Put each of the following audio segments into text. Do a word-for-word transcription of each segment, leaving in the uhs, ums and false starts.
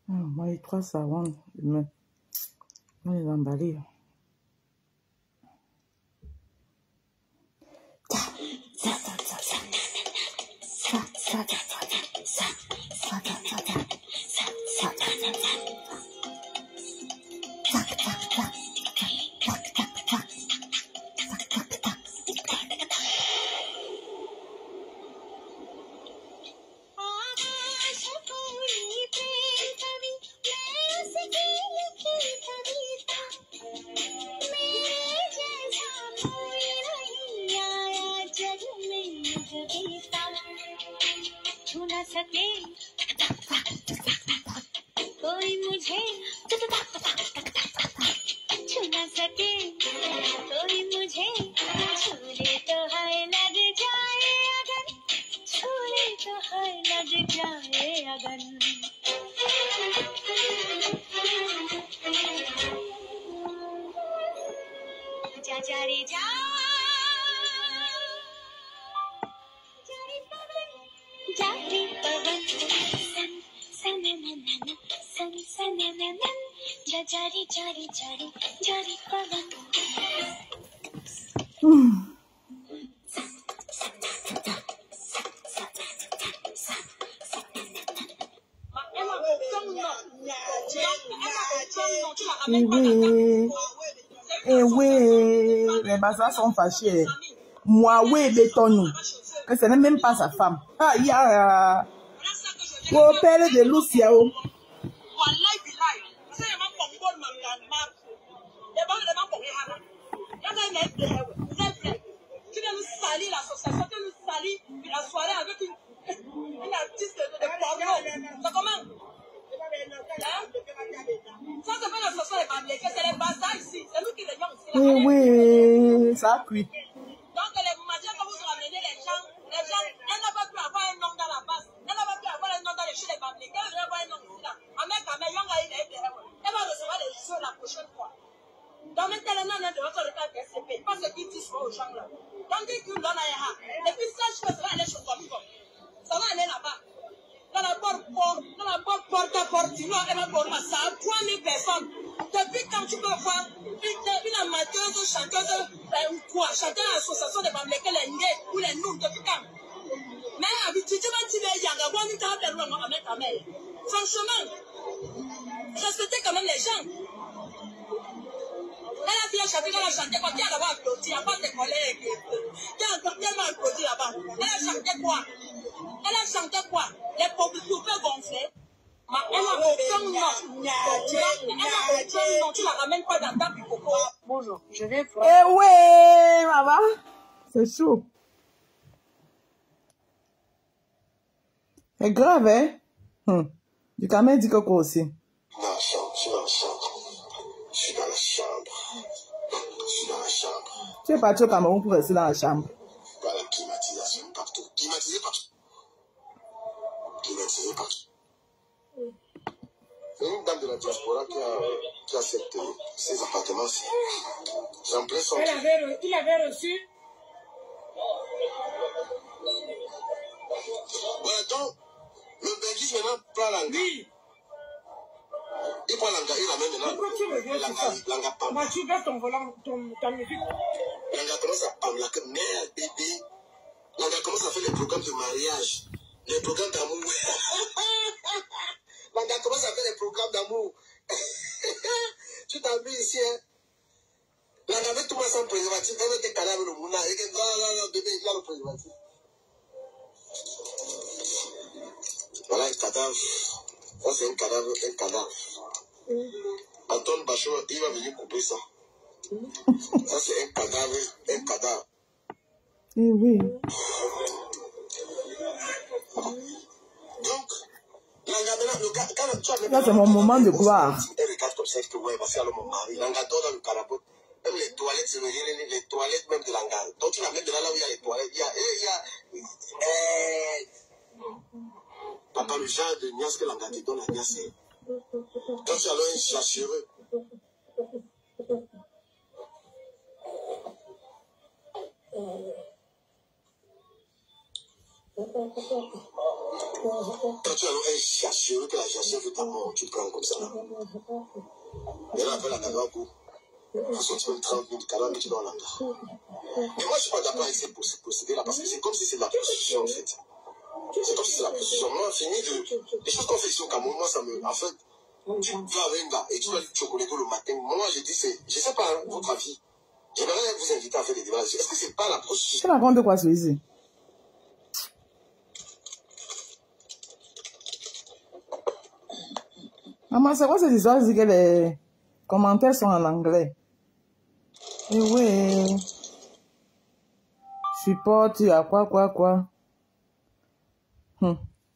moi, les trois savons, je vais les emballer. Eh oui, eh oui, les bazars sont fâchés. Moi, oui, béton, que ce n'est même pas sa femme. Ah, il y a au père de Lucia. Oui, oui, ça cuit. Donc, les matières que vous ramenez, les gens, les gens, elle n'a pas pu avoir un nom dans la base. Elle n'a pas pu avoir un nom dans les chez les Bablés. Elle va avoir un nom ici là. Avec un meilleur gars, il est elle va recevoir les choses la prochaine fois. Donc, maintenant, elle a de votre retard de S C P. Pas ce qu'ils disent aux gens là. Donc, ils disent dans la R A. Et puis, sache que ça va aller chez toi. Ça va aller là-bas. Dans la porte, dans la porte, porte à porte, tu vois, elle va pour ça a trois mille personnes. Depuis quand tu peux voir une amateuse, chanteuse, quoi, chanteuse à l'association des Bamblés, les nés ou les nous, depuis quand? Mais habituellement, tu vas y aller, on t'a appelé à mettre ta mère. Franchement, respectez quand même les gens. Elle a bien chanté, elle a chanté quoi? Qui a d'abord applaudi, il n'y a pas de collègues. Qui a tellement applaudi là-bas? Elle a chanté quoi? Elle a chanté quoi? Les pauvres poupées gonflées. Elle a aucun nom. Elle a aucun nom. Tu la ramènes pas dans ta picoco. Bonjour, je vais voir. Eh ouais, maman. C'est chaud. C'est grave, hein? Hum. Du camel dit quoi aussi? Dans la chambre, je suis dans la chambre. Je suis dans la chambre. Je suis dans la chambre. Tu es parti au Cameroun pour rester dans la chambre. Voilà, climatisation partout. Climatisé partout. Climatisé partout. C'est une dame de la diaspora qui a, qui a cette, ces appartements-ci. J'en plais son. Il avait, il avait reçu. Voilà, donc, le Belgique maintenant prend l'anga. Oui. Il prend l'anga, il ramène maintenant. Pourquoi tu reviens sur ça? L'anga pam. Moi, tu veux ton volant, ton, ta musique. L'anga commence à pam, la mère, bébé. L'anga commence à faire des programmes de mariage, des programmes d'amour. L'anga commence à faire des programmes d'amour. Tu t'habilles ici, hein. L'anga met tout le monde sans préservatif. Elle met des cadavres de mouna. Et que, non, non, non, bébé, il a le préservatif. Voilà un cadavre. Ça, c'est un cadavre, un cadavre. Antoine Bachot, il va venir couper ça. Ça, c'est un cadavre, un cadavre. Eh oui. Donc, l'anga maintenant, le gars, quand tu as Là, c'est mon moment de gloire. Elle regarde comme ça, que ouais, parce qu'elle a mon mari. L'anga dort dans le carabot. Même les toilettes, c'est les, les toilettes même de l'anga. Donc, tu la mets de là, là où il y a les toilettes. Il y a, il y a, eh, papa, le genre de niasse que l'anga te donne, la niasse, c'est. Quand tu as un chachureux. Quand tu as un chasseur, que la chasseur veut ta mort, tu te prends comme ça là. Et là, après la Kagaku, il faut sortir même trente mille calams, mais tu dois en avoir. Mais moi, je ne suis pas d'accord avec ces procédés-là, parce que c'est comme si c'est de la prostitution, en fait. C'est comme si c'est la prostitution. Moi, fini de... Les choses qu'on fait ici au Cameroun, moi, ça me... En fait, tu vas avec un gars et tu vas du chocolat le matin. Moi, je dis, c'est... Je ne sais pas, hein, votre avis. J'aimerais vous inviter à faire des débats. Est-ce que c'est pas la prostitution? Tu racontes de quoi, celui-ci? Maman, c'est quoi cette histoire? Je dis que les commentaires sont en anglais. Et oui. Support, tu as quoi, quoi, quoi. Hmm.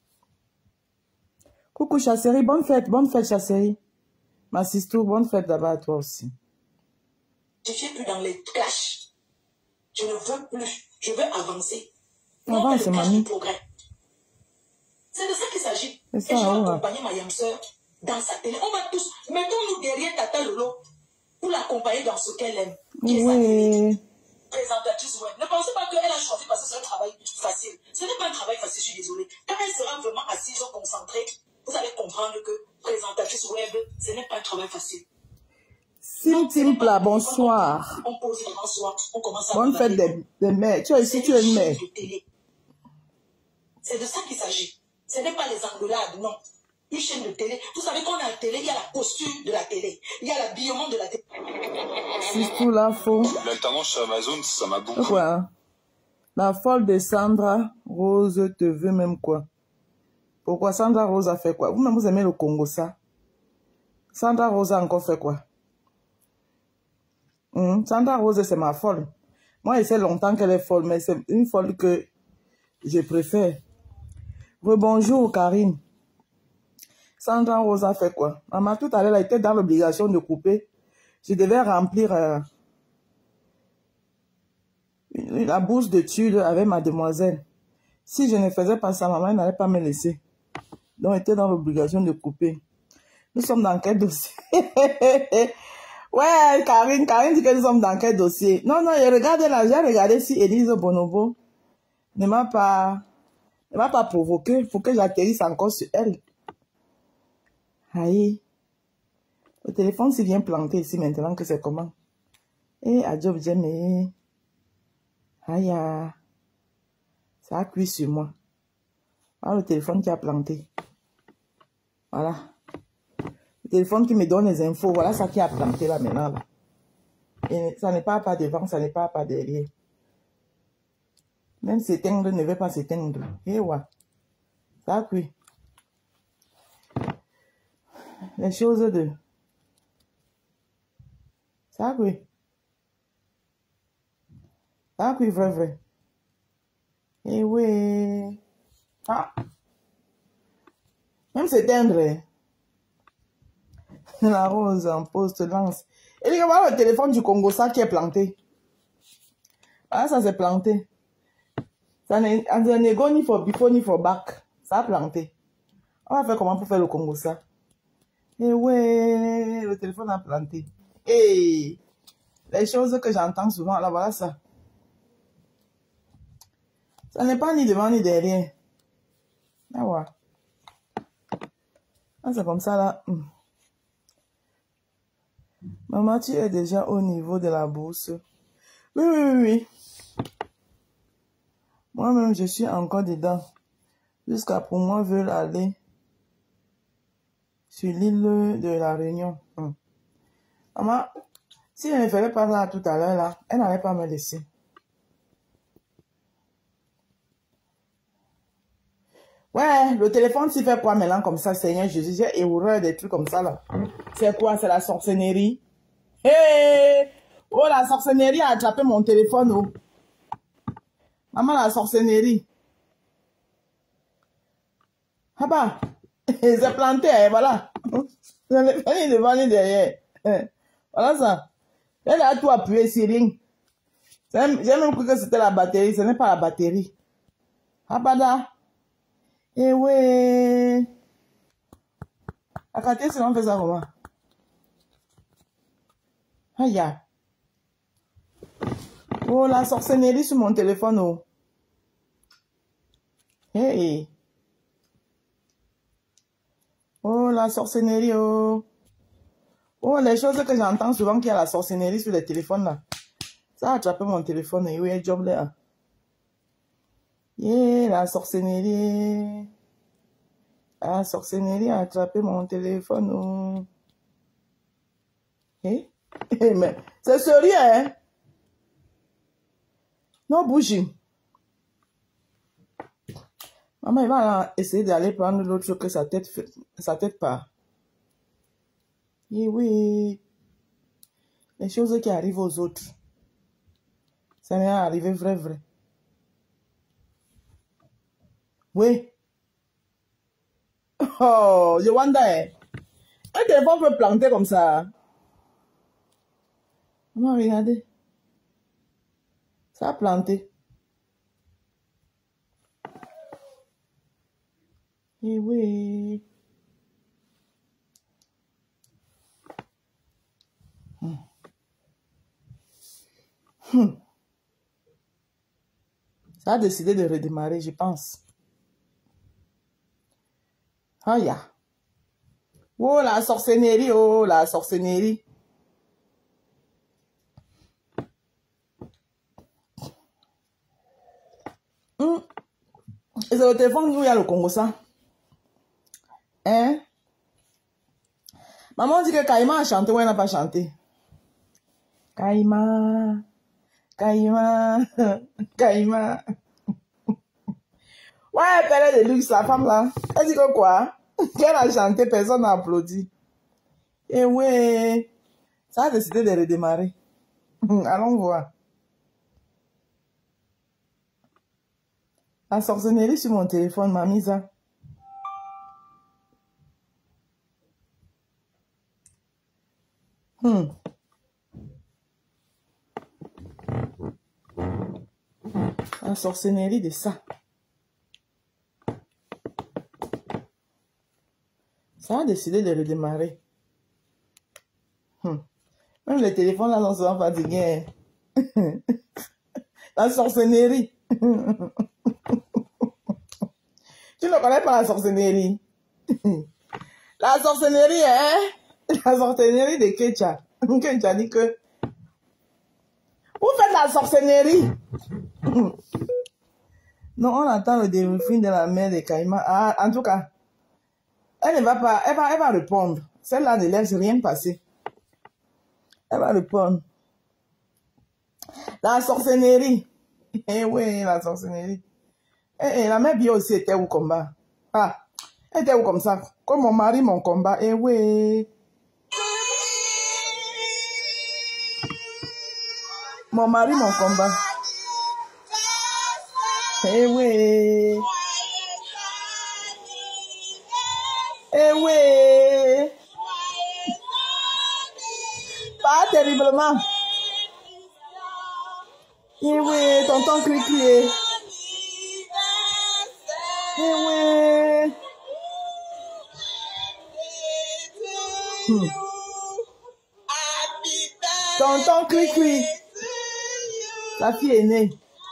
Coucou, Chasserie. Bonne fête, bonne fête, Chasserie. Ma sister, bonne fête là-bas à toi aussi. Je ne suis plus dans les clashs. Je ne veux plus. Je veux avancer. Avance, mamie. C'est de ça qu'il s'agit. Et je vais accompagner ma yamseur dans sa télé. On va tous, mettons-nous derrière Tata Lolo pour l'accompagner dans ce qu'elle aime. Qui est Oui. sa présentatrice web. Ne pensez pas qu'elle a choisi parce que c'est un travail facile. Ce n'est pas un travail facile, je suis désolée. Quand elle sera vraiment assise, concentrée, vous allez comprendre que présentatrice web, ce n'est pas un travail facile. Sim Timpla, bonsoir. On pose devant soi, on commence à bonne fête des de mères. Tu es ici, tu es une mère. C'est de ça qu'il s'agit. Ce n'est pas les engueulades, non. Une chaîne de télé. Vous savez qu'on a la télé, il y a la posture de la télé. Il y a l'habillement de la télé. C'est tout la faux. L'alternance chez Amazon, ça m'a beaucoup. Quoi? La folle de Sandra Rose te veut même quoi? Pourquoi Sandra Rose a fait quoi? Vous-même, vous aimez le Congo, ça? Sandra Rose a encore fait quoi? Hum, Sandra Rose, c'est ma folle. Moi, je sais longtemps qu'elle est folle, mais c'est une folle que je préfère. Rebonjour, Karine. Sandra Rose a fait quoi? Maman, tout à l'heure, elle était dans l'obligation de couper. Je devais remplir euh, la bourse de tulle avec mademoiselle. Si je ne faisais pas ça, maman n'allait pas me laisser. Donc, elle était dans l'obligation de couper. Nous sommes dans quel dossier? Ouais, Karine, Karine dit que nous sommes dans quel dossier? Non, non, je regarde là, j'ai regardé si Élise Bonobo ne m'a pas, ne m'a pas provoqué. Il faut que j'atterrisse encore sur elle. Aïe. Le téléphone s'est bien planté ici maintenant que c'est comment? Eh, Adjob Djemé. Aïe, ça a cuit sur moi. Ah, le téléphone qui a planté. Voilà. Le téléphone qui me donne les infos. Voilà ça qui a planté là maintenant. Là. Et ça n'est pas pas devant, ça n'est pas pas derrière. Même s'éteindre ne veut pas s'éteindre. Et ouais. Ça a cuit. Les choses de... Ça a cuit. Ça a cuit vrai vrai. Et oui. Ah. Même s'éteindre. La rose en poste lance. Et les gars, le téléphone du Congo, ça qui est planté. Ah, ça s'est planté. Ça n'est ni for before ni for back. Ça a planté. On va faire comment pour faire le Congo ça? Et ouais, le téléphone a planté. Et les choses que j'entends souvent, là, voilà ça. Ça n'est pas ni devant ni derrière. Ah ouais. Ah, c'est comme ça là. Maman, tu es déjà au niveau de la bourse. Oui, oui, oui, oui. Moi-même, je suis encore dedans. Jusqu'à pour moi, veulent aller sur l'île de la Réunion. Hum. Maman, si elle ne ferait pas ça tout à l'heure, là, elle n'allait pas me laisser. Ouais, le téléphone s'il fait quoi maintenant comme ça, Seigneur Jésus, j'ai horreur des trucs comme ça, là. C'est quoi? C'est la sorcellerie? Hé! Hey! Oh, la sorcellerie a attrapé mon téléphone, oh. Maman, la sorcellerie. Ah bah, c'est planté, hein, voilà. Ça n'est pas ni devant ni derrière. Voilà ça. Elle a tout appuyé sur rien. J'ai même cru que c'était la batterie, ce n'est pas la batterie. Ah bah là. Eh ouais. À côté, sinon on fait ça comment? Aïe. Oh, la sorcellerie sur mon téléphone, oh. Hey. Oh, la sorcellerie, oh. Oh, les choses que j'entends souvent qu'il y a la sorcellerie sur les téléphones là. Ça a attrapé mon téléphone et oui, il y a un job là. Yeah, la sorcellerie. La sorcellerie a attrapé mon téléphone. Oh. Eh? Eh, mais c'est sérieux, hein? Non, bougie. Maman, il va essayer d'aller prendre l'autre chose que sa tête fait, sa tête part. Et oui, les choses qui arrivent aux autres, ça m'est arrivé vrai, vrai. Oui. Oh, je wonder. Un téléphone peut planter comme ça. Maman, regardez. Ça a planté. Et oui. Hmm. Hmm. Ça a décidé de redémarrer, je pense. Ah, ya. Yeah. Oh, la sorcellerie, oh, la sorcellerie. Hmm. Et c'est le téléphone où il y a le Congo, ça. Hein? Maman dit que Kaïma a chanté ou elle n'a pas chanté. Kaïma, Kaïma, Kaïma. Ouais, elle est de luxe, la femme là. Elle dit que quoi? Qu'elle a chanté, personne n'a applaudi. Et ouais, ça a décidé de redémarrer. Allons voir. La sorcellerie sur mon téléphone m'a mis ça. Hmm. La sorcellerie de ça. Ça a décidé de redémarrer. Hmm. Même les téléphones là sont souvent fatigués. La sorcellerie. Tu ne connais pas la sorcellerie? La sorcellerie, hein? La sorcellerie de Kecha. Kecha dit que vous faites la sorcellerie. Non, on attend le débriefing de la mère de Kaïma. Ah, en tout cas, elle ne va pas, elle va, elle va répondre. Celle-là ne laisse rien passer. Elle va répondre. La sorcellerie. Eh oui, la sorcellerie. Eh, eh, la mère bien aussi était au combat. Ah, elle était où comme ça? Comme mon mari, mon combat. Eh oui. Mon mari, mon combat. Eh oui. Eh oui. Pas terriblement. Eh oui, tonton Cricri. Eh oui. Hmm. Tonton Cricri. La fille est née.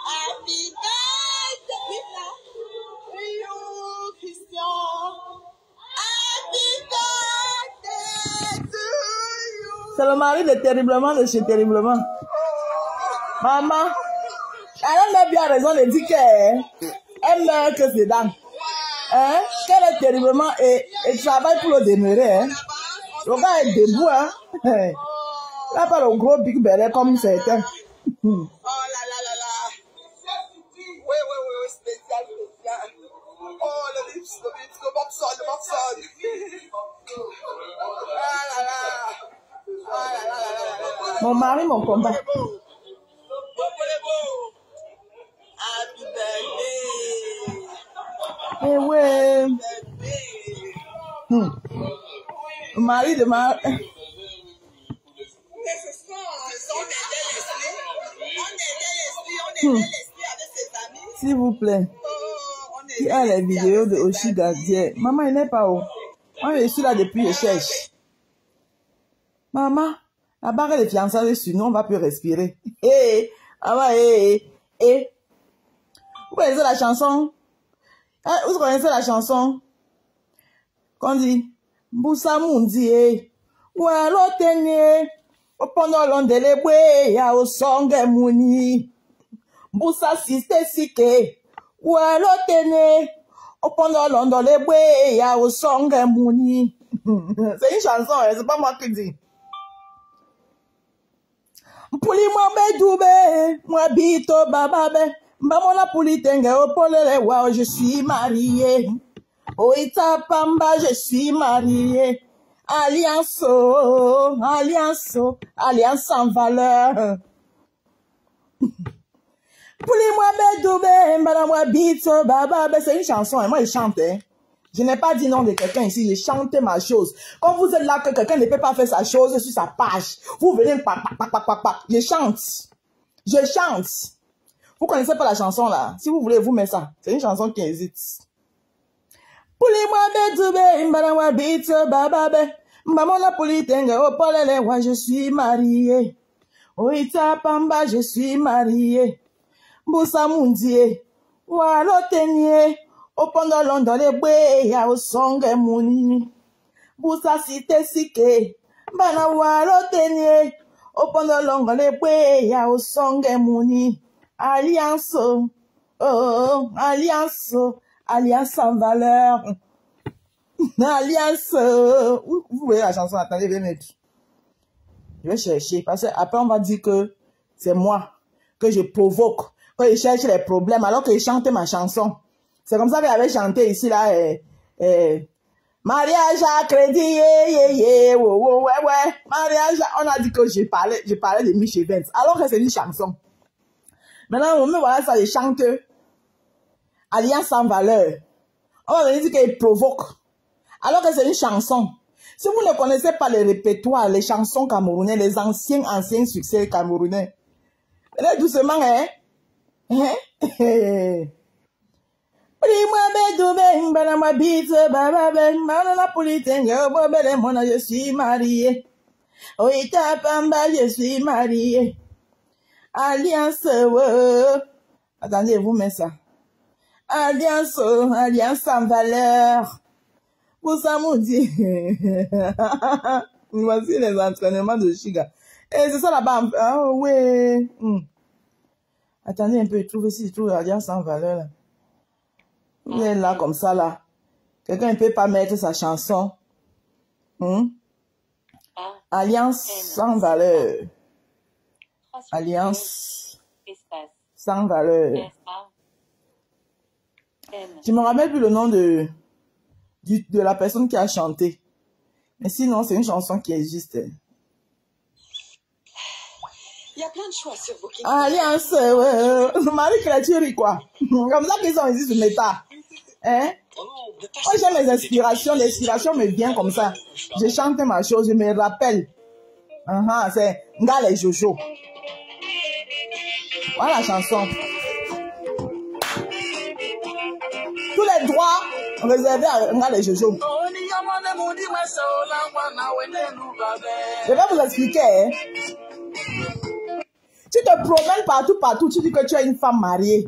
C'est le mari de terriblement de chez terriblement. Maman, elle a bien raison de dire qu'elle meurt que c'est dame. Hein? Qu'elle est terriblement et, et travaille pour le demeurer. Hein? Le gars est debout. Hein? Il n'a pas le gros big béret comme certains. Oh là là là là. Oui, oui, oui, oui, spécial, spécial. Oh, le lips, le lips, le boxon, le boxon. Ah là là. Ah là là là là là. Mon mari, mon combat. Happy birthday. Eh ouais. Hmm. Le mari de ma... Hmm. S'il vous plaît. Il y a les vidéos de Oshi Gadier. Maman, il n'est pas où. Moi, je suis là depuis, je cherche. Maman, la barre de fiançailles est sur nous, on va plus respirer. Hé, maman, hé, hé. Vous connaissez la chanson? Eh, vous connaissez la chanson? Qu'on dit, Mboussa Mundi, ou alors tenez, au pendant l'ondele bwe, ya au songe mouni. Mboussa siste sike, ou alors tenez, au pendant l'ondele bwe, ya au songe mouni. C'est une chanson, hein, c'est pas moi qui dis. Pouli moi bedoube, moi bito bababe, mbamona pouli tenge opolele wow, je suis mariée. Oita pamba, je suis mariée. Alliance, oh, alliance, oh, alliance sans valeur. Pouli moi bedoube, mbamona moi bito bababe, c'est une chanson, et moi je chante, hein. Je n'ai pas dit non de quelqu'un ici, j'ai chanté ma chose. Quand vous êtes là, que quelqu'un ne peut pas faire sa chose sur sa page, vous venez, pa, pa, pa, pa, pa, pa. Je chante. Je chante. Vous connaissez pas la chanson là? Si vous voulez, vous mettez ça. C'est une chanson qui existe. Pouli-moi bedoube, mbanawa bito bababe, mbamona pouli tenge opolele wa, je suis mariée. Oita pamba, je suis mariée. Mboussa Mundi, walo tenye. Au pendant l'ondole les bwe ya au songe mouni. Boussa site sike. Bana walo tenye. Au pendant l'ondole les bwe ya au songe mouni. Alliance. Oh, alliance. Alliance sans valeur. Alliance. Vous voyez la chanson, attendez, je vais mettre. Je vais chercher. Parce qu'après on va dire que c'est moi. Que je provoque. Que je cherche les problèmes alors que je chante ma chanson. C'est comme ça qu'elle avait chanté ici, là, eh, eh, mariage à crédit, yeah, yeah, yeah, ouais, ouais, ouais, mariage à... On a dit que je parlais, je parlais de Michel Vance, alors que c'est une chanson. Maintenant, on me voit ça, je chante Alliance sans valeur. On va dire qu'il provoque, alors que c'est une chanson. Si vous ne connaissez pas les répertoires, les chansons camerounais, les anciens, anciens succès camerounais, allez doucement, hein, hein, je suis mariée. Oita pamba, je suis mariée. Alliance, oh. Attendez, vous mettez ça. Alliance, oh, alliance sans valeur. Mboussa Mundi. Voici les entraînements de Chiga. Et c'est ça là-bas. Ah oui. Hmm. Attendez un peu, je trouve ici, je trouve alliance sans valeur là. Vous êtes là comme ça là. Quelqu'un ne peut pas mettre sa chanson. Hmm? Alliance sans valeur. Alliance sans valeur. Je me rappelle plus le nom de, de, de la personne qui a chanté. Mais sinon, c'est une chanson qui existe. Il y a plein de choix sur vos questions. Alliance, euh, Marie-Créature, quoi. Comme ça qu'ils ont existé, mais pas. Hein? Moi, j'ai mes inspirations. L'inspiration me vient comme ça. Je chante ma chose, je me rappelle. Uh -huh, c'est Nga les Jojo. Voilà la chanson. Tous les droits réservés à Nga les Jojo. Je vais vous expliquer. Hein? Tu te promènes partout, partout, tu dis que tu es une femme mariée.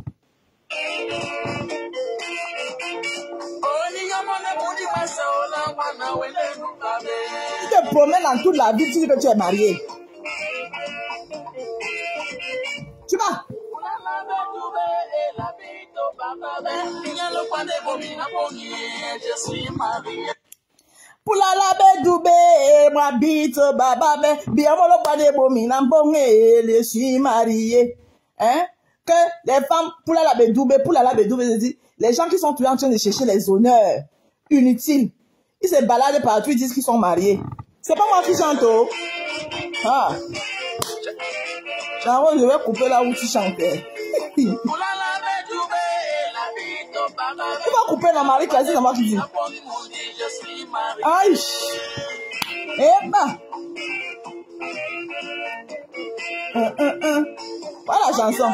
Tu te promènes dans toute la vie, tu dis que tu es mariée. Tu vas. Poula la bedoube, moi bito bababe, bien mon pas de bomina bonge, je suis mariée. Hein? Que les femmes, poula la bedoube, poula la bedoube, je dis, les gens qui sont toujours en train de chercher les honneurs inutiles, ils se baladent partout, ils disent qu'ils sont mariés. C'est pas moi qui chante. Oh. Ah. Genre, je vais couper là où tu chantais. Tu vas couper la Marie Classique, c'est moi qui dis. Aïe. Eh ben. Un, un, un. Voilà la chanson.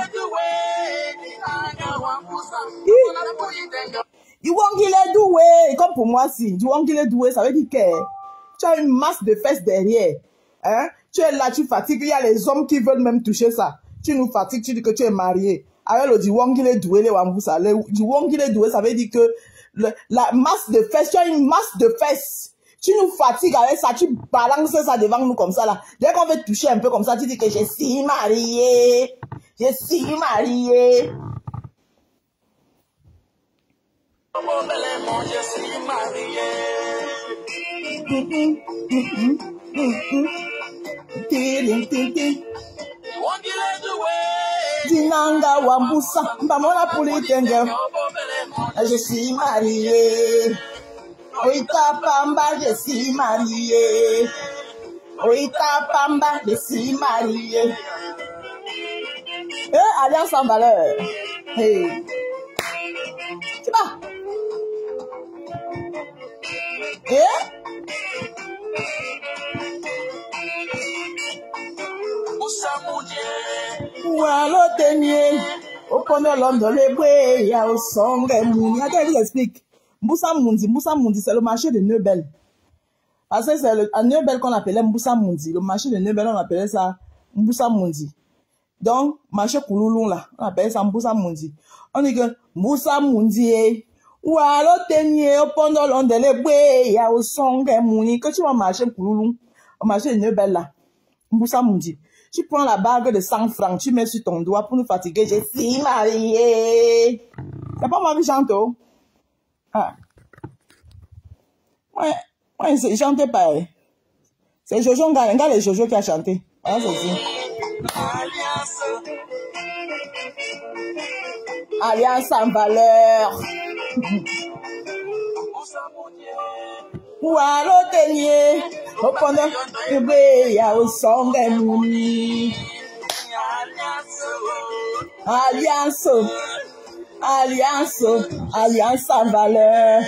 Du wangile doué, comme pour moi si. Du wangile doué, ça veut dire que tu as une masse de fesses derrière. Hein? Tu es là, tu fatigues. Il y a les hommes qui veulent même toucher ça. Tu nous fatigues, tu dis que tu es marié. avec le Diwangile doué, les Wamboussa. Le Diwangile doué, ça veut dire que le, la masse de fesses, tu as une masse de fesses. Tu nous fatigues avec ça, tu balances ça devant nous comme ça là. Dès qu'on veut toucher un peu comme ça, tu dis que je suis mariée. Je suis mariée. Je suis mariée. Dinanga Wamboussa, Mbamona Poulitenge. Je suis mariée. Oita Pamba, je suis mariée. Oita Pamba, je suis mariée. Eh, alliance en valeur. Hey. Tu vas? Eh? Oualo Tenier. Au premier l'homme de l'éboué, il y a au son de Mouni. Attends, je vous explique. Mboussa Mundi, Mboussa Mundi, c'est le marché de Neubel. Parce que c'est à Neubel qu'on appelait Mboussa Mundi. Le marché de Neubel, on appelait ça Mboussa Mundi. Donc, marché Kouloulou là, on appelle ça Mboussa Mundi. On dit que Mboussa Mundi, ou alors Tenier, pendant l'onde les bouées, il y a au son de Mouni. Quand tu vas marcher Kouloulou, au marché de Neubel là, Mboussa Mundi, tu prends la bague de cent francs, tu mets sur ton doigt pour nous fatiguer. Je suis mariée. C'est pas moi qui chante. Ah. Ouais, ouais, je chantais pas. C'est Jojo Nga, regarde les Jojo qui a chanté. Ah, c'est ça. Alliance en valeur. Oualo Tenier, au pendant le blé, ya au son des Mouni. Alliance, alliance, alliance en valeur.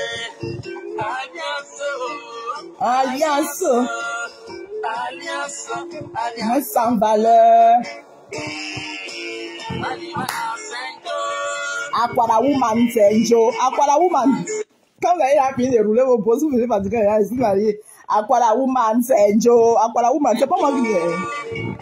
Alliance, alliance, alliance en valeur. Aquara woman, Senjo, Aquara woman. Quand vous avez fini de rouler vos pauses, vous venez fatiguer, là, ici, marié. Aquara woman, Senjo, Aquara woman, c'est pas moi qui viens.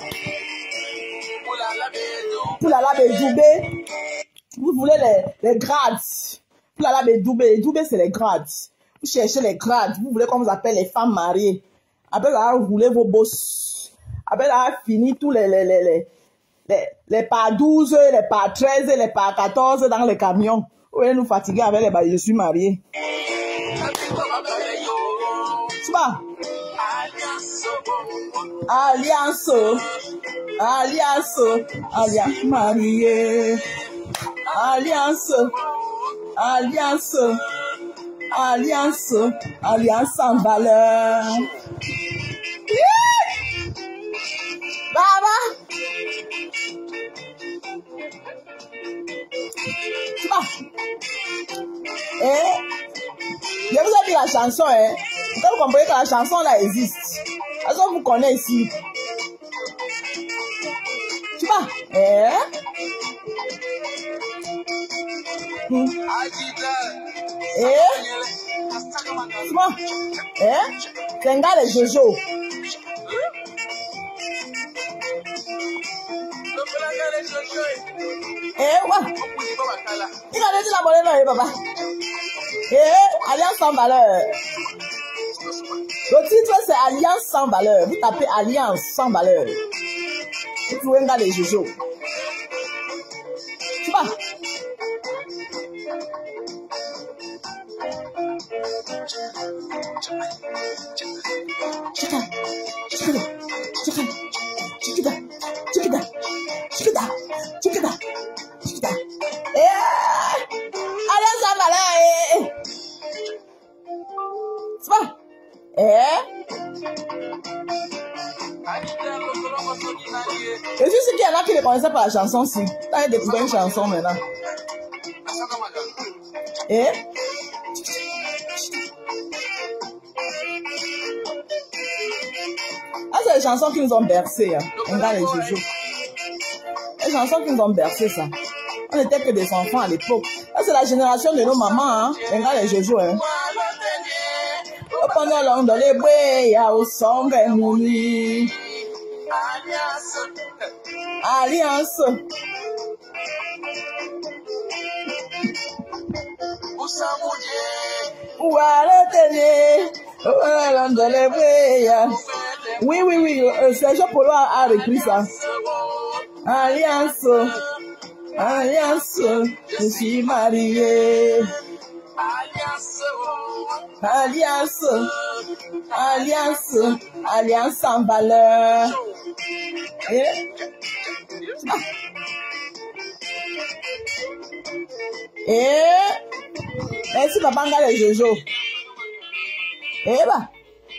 Pour la labe doubé, vous voulez les, les grades. Pour la labe doubé, doubé c'est les grades. Vous cherchez les grades, vous voulez qu'on vous appelle les femmes mariées. Après là, vous voulez vos bosses. Après là, fini tous les, les, les, les, les, les par douze, les par treize, les par quatorze dans les camions. Vous voulez nous fatiguer avec les bah, je suis marié. C'est pas? Alliance, alliance, alliance mariée. Alliance, alliance, alliance, alliance en valeur. Baba. Eh? Je vous ai dit la chanson, hein? Vous comprenez que la chanson là existe. Est-ce que vous connaissez ici? Tu vois? Eh? Hmm. Eh? Tu vois? Eh? C'est un gars de Jojo. Eh, ouais. Il a dit la monnaie, non, papa. Eh, alliance sans valeur. Le titre, c'est Alliance sans valeur. Vous tapez Alliance sans valeur. Vous pouvez regarder les Jojo. Tu vois? Chiquita, chiquita, chiquita, chiquita, chiquita, chiquita, chiquita, chiquita. Eh! Alliance sans valeur. Tu vois? Eh? Et je sais qu'il y en a qui ne connaissaient pas la chanson si. T'as découvert une chanson maintenant. Eh? Ah, c'est les chansons qui nous ont bercés. Hein. Regarde les Jojo. Les chansons qui nous ont bercés, ça. On n'était que des enfants à l'époque. Ah, c'est la génération de nos mamans. Hein. Regarde les Jojo. Hein. Pendant l'an dans les bouées, il y a au son de Mouni. Alliance. Oui, oui, oui, euh, Sergio Polo a, a repris ça. Alliance, alliance, je suis marié. Alliance, alliance, alliance sans valeur. Eh? Ah. Eh? Merci papa Ngale Jojo. Eh bah.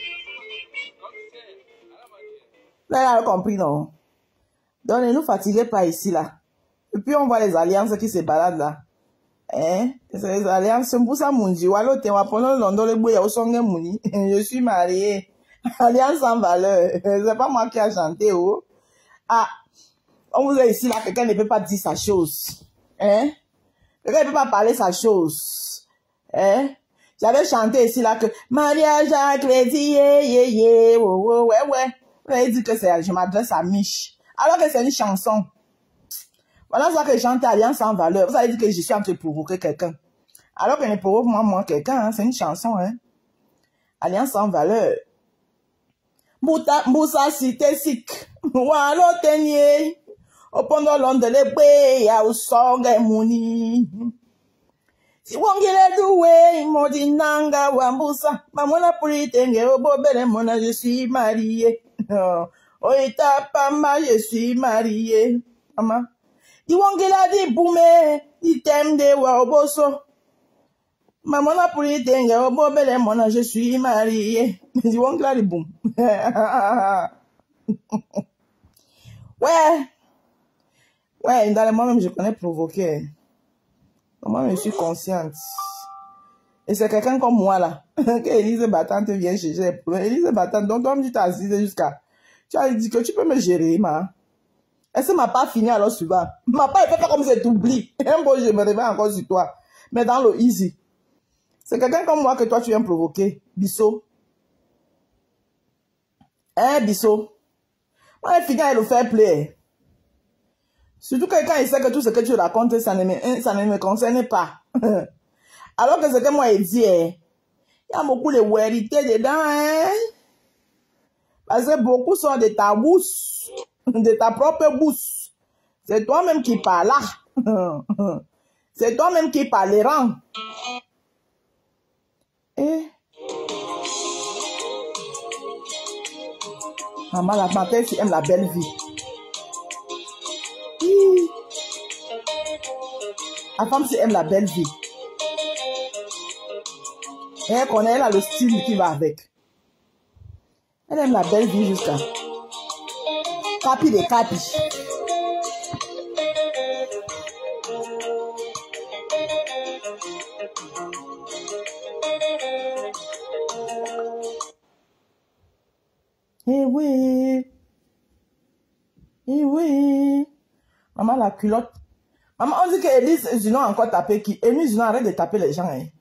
Là, elle a compris, non? Donc, ne nous fatiguez pas ici, là. Et puis, on voit les alliances qui se baladent, là. Hein? C'est les alliances. Pour ça, mon Dieu. Je suis mariée. Alliance sans valeur. C'est pas moi qui a chanté, oh. Ah. On vous a ici, là, quelqu'un ne peut pas dire sa chose. Hein? Quelqu'un ne peut pas parler sa chose. Hein? J'avais chanté ici, là, que mariage à crédit, yeah, yeah, yeah, oh, oh, ouais, ouais. Vous avez dit que c'est, je m'adresse à Mich. Alors que c'est une chanson. Voilà ça que je chante Alliance sans valeur. Vous avez dit que je suis en train de provoquer quelqu'un. Alors que je ne provoque moi, moi, quelqu'un, hein, c'est une chanson, hein. Alliance sans valeur. Moussa, Moussa, cité sic. Walo tenye. Au pendant l'onde de bwe, ya ou song et mouni. Si wongile doué, modi nanga wa Moussa. Mamona puri tenge, au bobele mona, je suis marié. Oh, eta pama, je suis marié. Maman. Di wongila di boume, di temde wa oboso. Maman a pris dengue, obo bele mona, je suis marié. Di wongila di boum. Ouais. Ouais, dans le moment, je connais provoquer. Moi, je suis consciente. Et c'est quelqu'un comme moi, là. Que Élise Battante vient chercher. Élise Battante, donc, toi, tu t'es assise jusqu'à... Tu as dit que tu peux me gérer, ma. Est-ce que ma part fini alors suivant? Ma part, elle fait pas comme ça, t'oublies. Un beau, je me réveille encore sur toi. Mais dans le easy. C'est quelqu'un comme moi que toi, tu viens provoquer. Bissot. Hein, Bissot? Moi, elle finit à le faire play. Surtout que quand il sait que tout ce que tu racontes, ça ne me, ça ne me concerne pas. Alors que ce que moi, il dit, il y a beaucoup de vérités dedans, hein. Parce que beaucoup sont de ta bouche, de ta propre bouche. C'est toi-même qui parles là. C'est toi-même qui parleras. Et... Maman, la matin, si aime la belle vie. Hi. La femme, si aime la belle vie. Et elle connaît, elle a le style qui va avec. Elle aime la belle vie jusqu'à... Capi de capi. Eh oui. Eh oui. Maman, la culotte. Maman, on dit que Élise Zino a encore tapé qui? Élise Zino arrête de taper les gens, hein.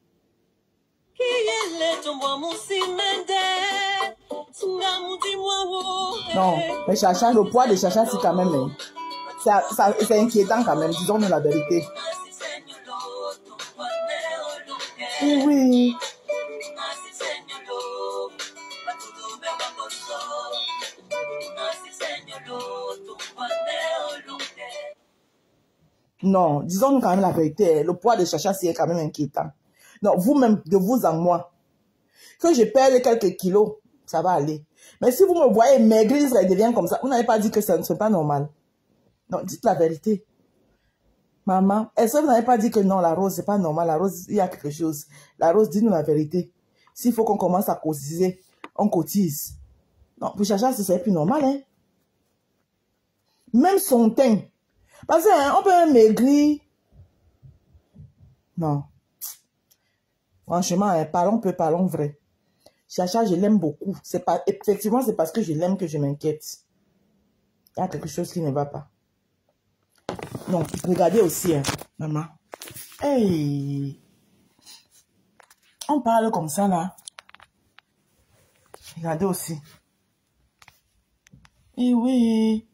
Non, mais Chacha, le poids de Chacha, c'est quand même... C'est inquiétant quand même, disons-nous la vérité. Eh oui. Non, disons-nous quand même la vérité. Le poids de Chacha, c'est quand même inquiétant. Non, vous-même, de vous en moi, que je perde quelques kilos, ça va aller. Mais si vous me voyez maigrir, ça devient comme ça. Vous n'avez pas dit que ça ne soit pas normal. Non, dites la vérité. Maman, est-ce que vous n'avez pas dit que non, la rose, c'est pas normal. La rose, il y a quelque chose. La rose, dites-nous la vérité. S'il faut qu'on commence à cotiser, on cotise. Non, pour Chacha, c'est plus normal, hein. Même son teint. Parce qu'on peut maigrir. Non. Franchement, hein, parlons peu, parlons vrai. Chacha, je l'aime beaucoup. C'est pas, effectivement, c'est parce que je l'aime que je m'inquiète. Il y a quelque chose qui ne va pas. Non, regardez aussi, hein, maman. Hey! On parle comme ça, là. Regardez aussi. Eh oui.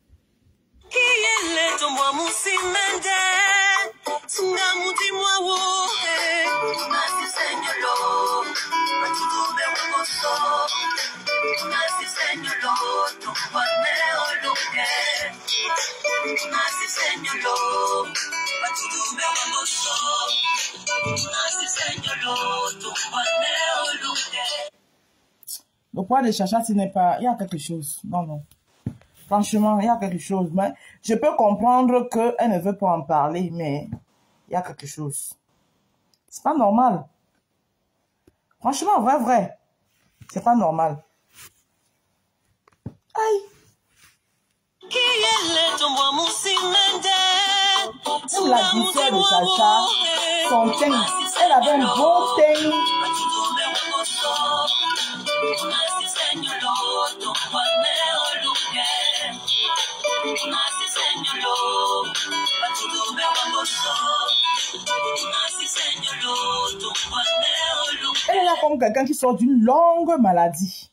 Le poids de Chacha, ce n'est pas... Il y a quelque chose. Non, non. Franchement, il y a quelque chose. Mais je peux comprendre qu'elle ne veut pas en parler, mais il y a quelque chose. C'est pas normal. Franchement, vrai, vrai. C'est pas normal. Aïe. Même la douceur de Chacha, son teint, elle avait un bon teint. Elle est là comme quelqu'un qui sort d'une longue maladie.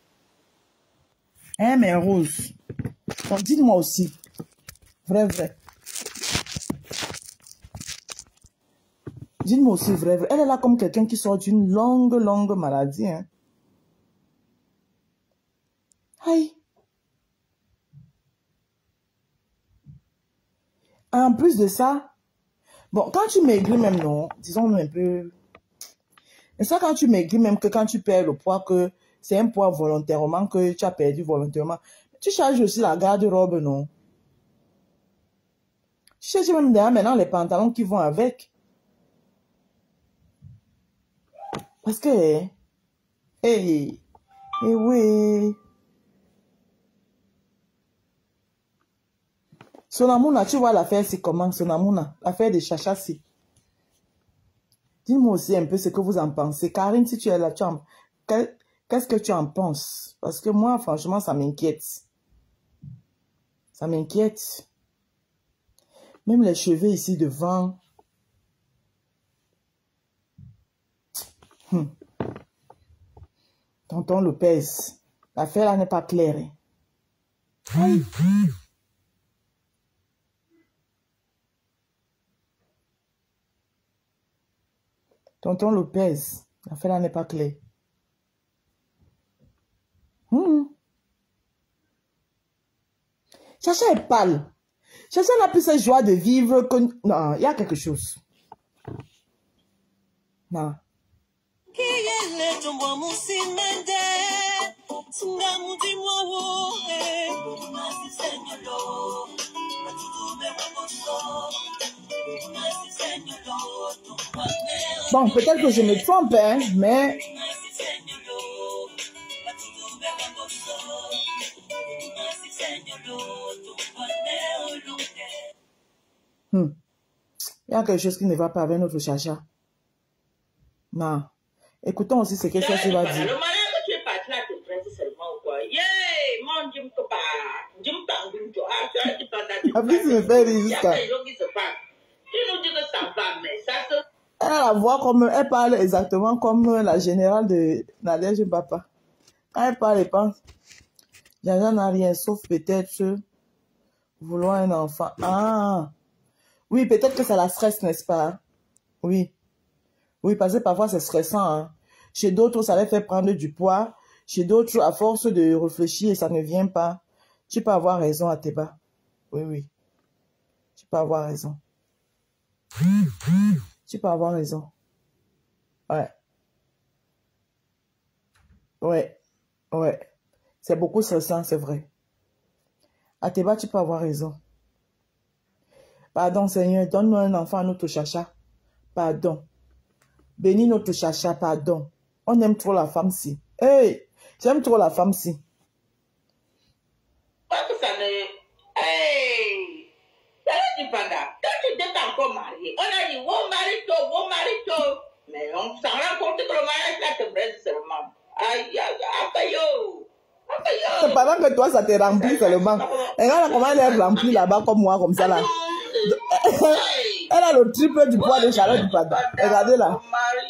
Hein, mais Rose? Donc, dites-moi aussi. Vrai, vrai. Dites-moi aussi, vrai, vrai. Elle est là comme quelqu'un qui sort d'une longue, longue maladie. Hein. Aïe. En plus de ça, bon, quand tu maigris même, non, disons un peu... Et ça, quand tu maigris, même que quand tu perds le poids, que c'est un poids volontairement, que tu as perdu volontairement, tu charges aussi la garde-robe, non? Tu cherches même derrière maintenant les pantalons qui vont avec. Parce que, hé, hey, hey, oui. Sonamuna, tu vois l'affaire, c'est comment, Sonamuna? L'affaire de Chacha, c'est. Dis-moi aussi un peu ce que vous en pensez. Karine, si tu es là, tu en... qu'est-ce que tu en penses? Parce que moi, franchement, ça m'inquiète. Ça m'inquiète. Même les cheveux ici devant. Hum. Tonton Lopez, l'affaire là n'est pas claire. Hum. Tonton Lopez, l'affaire là n'est pas claire. Hum. Chacha est pâle. Chacha n'a plus cette joie de vivre que... Non, il y a quelque chose. Non. Bon, peut-être que je me trompe, hein, mais... Hmm. Il y a quelque chose qui ne va pas avec notre Chacha. Non. Écoutons aussi ce que Chacha va dire. Le mariage que tu es parti là, tu prends seulement ou quoi? Yeah, mon Jim Papa, Jim Tangun, tu as tu parles. En plus, il me fait rire jusqu'à. Tu nous dis que ça va, mais ça te... Elle a la voix comme... Elle parle exactement comme la générale de Nadia Jim Papa. Quand elle parle, elle pense... Jaja n'a rien, sauf peut-être vouloir un enfant. Ah! Oui, peut-être que ça la stresse, n'est-ce pas? Oui. Oui, parce que parfois c'est stressant. Hein. Chez d'autres, ça les fait prendre du poids. Chez d'autres, à force de réfléchir, ça ne vient pas. Tu peux avoir raison, Ateba. Oui, oui. Tu peux avoir raison. Tu peux avoir raison. Ouais. Ouais. Ouais. C'est beaucoup stressant, c'est vrai. Ateba, tu peux avoir raison. Pardon, Seigneur, donne-nous un enfant à notre Chacha. Pardon. Bénis notre Chacha, pardon. On aime trop la femme-ci. Hey, j'aime trop la femme-ci. Pas que ça ne... Hey! Ça ne dit pas là. Quand tu étais encore marié, on a dit, vos maritos, vos maritos. Mais on s'en rend compte que le mariage là te braise seulement. Aïe, aïe, aïe, aïe. C'est pendant que toi, ça te remplit seulement. Et regarde comment elle est remplie là-bas comme moi, comme ça là. Elle a le triple du poids de Charlotte du Pada. Regardez là.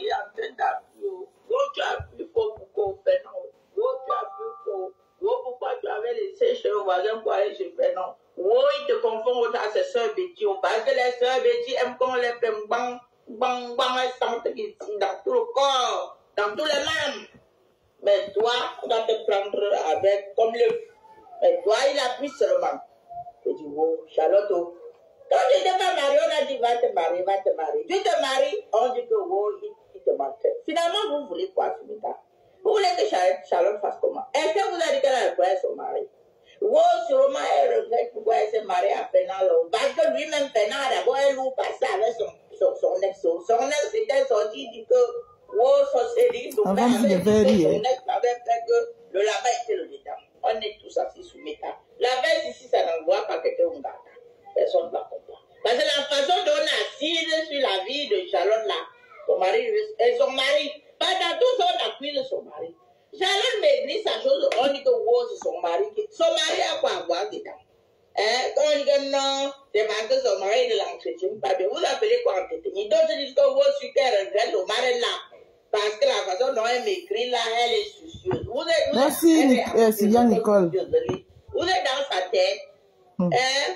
Pourquoi tu avais laissé chez le voisin pour aller chez Fernand? Oui, il te confond à ses soeurs Betty. Parce que les soeurs Betty aiment qu'on les fait bang, bang, bang, elle sent ici, dans tout le corps, dans tous les membres. Mais toi, on va te prendre avec comme le. Mais toi, il appuie seulement. Je dis, oh, Charlotte, oh. Quand tu te vas marier, on a dit, va te marier, va te marier. Tu te maries, on dit que, oh, il, il te mentait. Finalement, vous voulez quoi, Sumita? Vous voulez que Charlotte, Charlotte fasse comment? Est-ce que vous avez dit qu'elle a regretté son mari? Oh, sûrement, elle regrette pourquoi elle s'est mariée à Pénal. Parce que lui-même, Pénal, d'abord, elle loue passé avec son, son, son ex. Son ex était sorti, dit que, oh, son série, donc, avant de vérifier. Son ex avait fait que le là-bas était le dedans. On est tous assis sous méta. La veste ici, ça n'envoie pas quelqu'un au gars. Personne ne va comprendre. Parce que la façon dont on est assise sur la vie de Charlotte là, son mari, et son mari, pendant tout ça, on accuse son mari. Charlotte m'écrit sa chose, on dit que wow, c'est son mari. Son mari a quoi à voir dedans? Hein? Quand on dit que non, c'est parce que son mari ne l'entretient pas bien. Vous appelez quoi entretenir? D'autres disent que wow, super, regrette le mari là. Parce que la façon dont elle m'écrit là, elle est soucieuse. Vous êtes, vous merci, êtes, euh, Sylvia Nicole. Vous êtes dans sa tête. Hmm. Hein?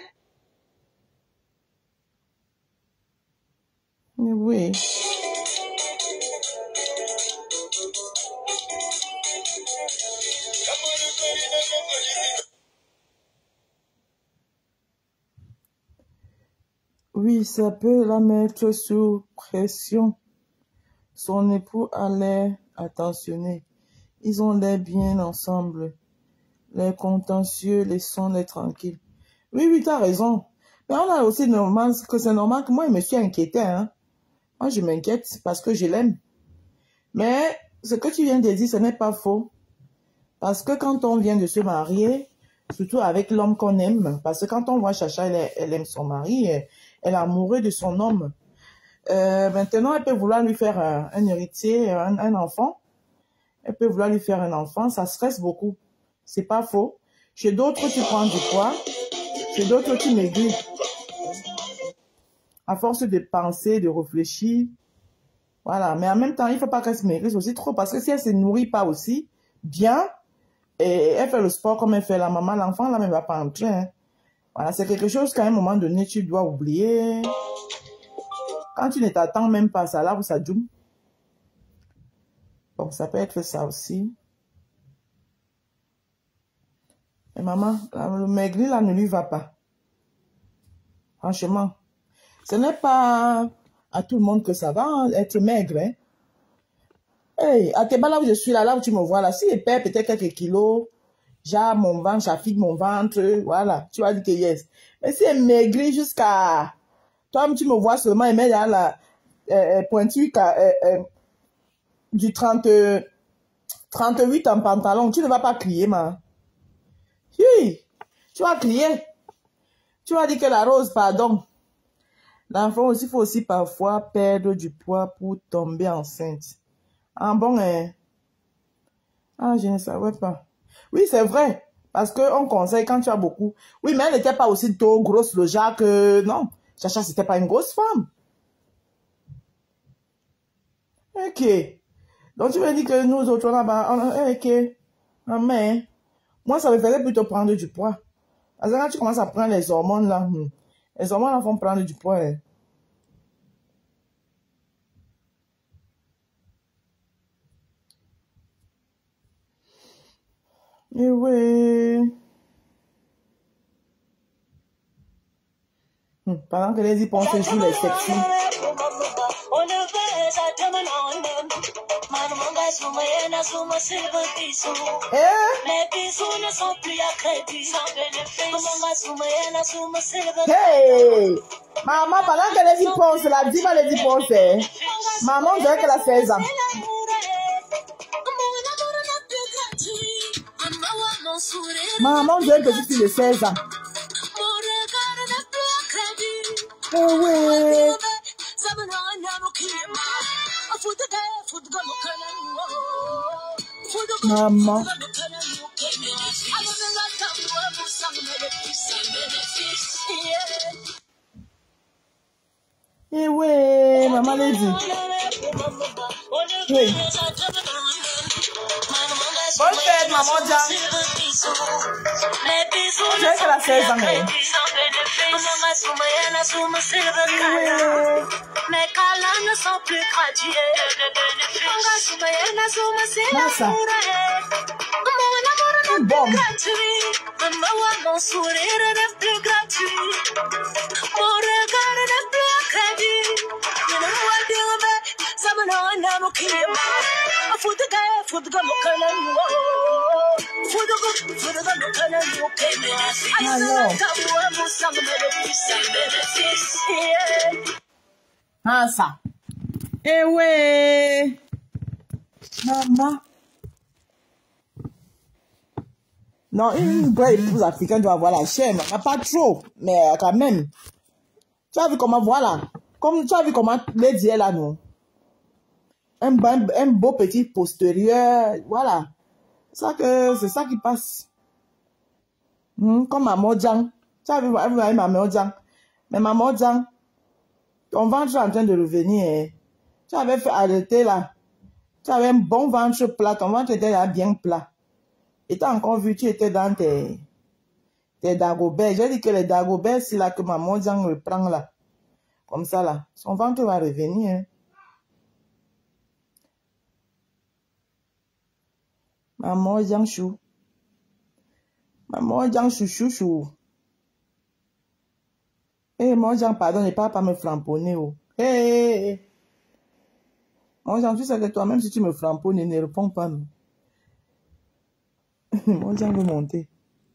Oui. Oui, ça peut la mettre sous pression. Son époux a l'air attentionné. Ils ont l'air bien ensemble. Les contentieux, les sons, les tranquilles. Oui, oui, tu as raison. Mais on a aussi normal, que c'est normal que moi, je me suis inquiétée. Hein. Moi, je m'inquiète parce que je l'aime. Mais ce que tu viens de dire, ce n'est pas faux. Parce que quand on vient de se marier, surtout avec l'homme qu'on aime, parce que quand on voit Chacha, elle, elle aime son mari, elle, elle est amoureuse de son homme. Euh, maintenant, elle peut vouloir lui faire un, un héritier, un, un enfant. Elle peut vouloir lui faire un enfant, ça stresse beaucoup. C'est pas faux. Chez d'autres, tu prends du poids. Chez d'autres, tu maigris. À force de penser, de réfléchir. Voilà. Mais en même temps, il ne faut pas qu'elle se maigrisse aussi trop. Parce que si elle ne se nourrit pas aussi bien, et elle fait le sport comme elle fait la maman, l'enfant, là, elle ne va pas entrer. Hein. Voilà. C'est quelque chose qu'à un moment donné, tu dois oublier. Quand tu ne t'attends même pas à ça, là, ça joue. Bon, ça peut être ça aussi. Mais maman, le maigri là ne lui va pas. Franchement. Ce n'est pas à tout le monde que ça va hein, être maigre. Hein. Hey, à Teba là où je suis là, là où tu me vois là, si je perds peut-être quelques kilos, j'ai mon ventre, j'affine mon ventre, voilà, tu vas dire que yes. Mais si elle maigrit jusqu'à... Toi, tu me vois seulement, elle met dans la euh, pointure euh, euh, du trente, trente-huit en pantalon, tu ne vas pas crier, ma. Oui, tu vas crier. Tu vas dire que la rose, pardon. L'enfant aussi, il faut aussi parfois perdre du poids pour tomber enceinte. Ah bon, hein? Ah, je ne savais pas. Oui, c'est vrai. Parce qu'on conseille quand tu as beaucoup. Oui, mais elle n'était pas aussi trop grosse, le genre que... Non, Chacha, c'était pas une grosse femme. Ok. Donc, tu veux dire que nous autres, là-bas, ok. Ah, mais... Moi, ça me faisait plutôt prendre du poids. Parce que quand tu commences à prendre les hormones, là, les hormones, là, font prendre du poids. Hein. Et oui. Hum, pendant que les y pensent jouent les sexy. Eh? Hey! Maman, pendant que les y pensent, la diva les y pense. Maman, on dirait qu'elle a seize ans. Maman, j'ai une petite fille de seize ans. Oh oui. Maman. Eh oui, maman l'a dit. Oui. Bonne fête, maman Jean. J'ai que la seize ans. ne sont plus gradués. Massa. Mon amour n'est Bon. plus gratuit. Maman, mon sourire n'est plus gratuit. Mon regard n'est plus à crédit. You know what I'm doing, babe? Some know I'm not okay. For the guy, for the guy, look at you. For the good, for the guy, look at you. Okay, man. I Alors. said, I'm going to some benefits. Yeah. Massa. Eh ouais. Maman. Non, une vraie épouse africaine doit avoir la chair, mais pas trop, mais quand même. Tu as vu comment, voilà, comme tu as vu comment Lady est là, non? Un, un, un beau petit postérieur, voilà. Ça que, c'est ça qui passe. Hmm, comme Maman Djang. Tu as vu, vous voyez Maman Djang. Mais Maman Djang, ton ventre est en train de revenir. Hein. Tu avais fait arrêter là. Tu avais un bon ventre plat, ton ventre était là bien plat. Et tu as encore vu, tu étais dans tes, tes Dagobert. J'ai dit que les Dagobert, c'est là que Maman Djang reprend là. Comme ça là. Son ventre va revenir. Hein. Maman Djang chou. Maman Djang chou chou chou. Eh, hey, Maman Djang, pardon, ne pas pas me flamponner. Oh. Eh, hey, hey. Maman Djang, tu sais que toi, même si tu me flamponnes, ne réponds pas. Non. Maman Djang veut monter.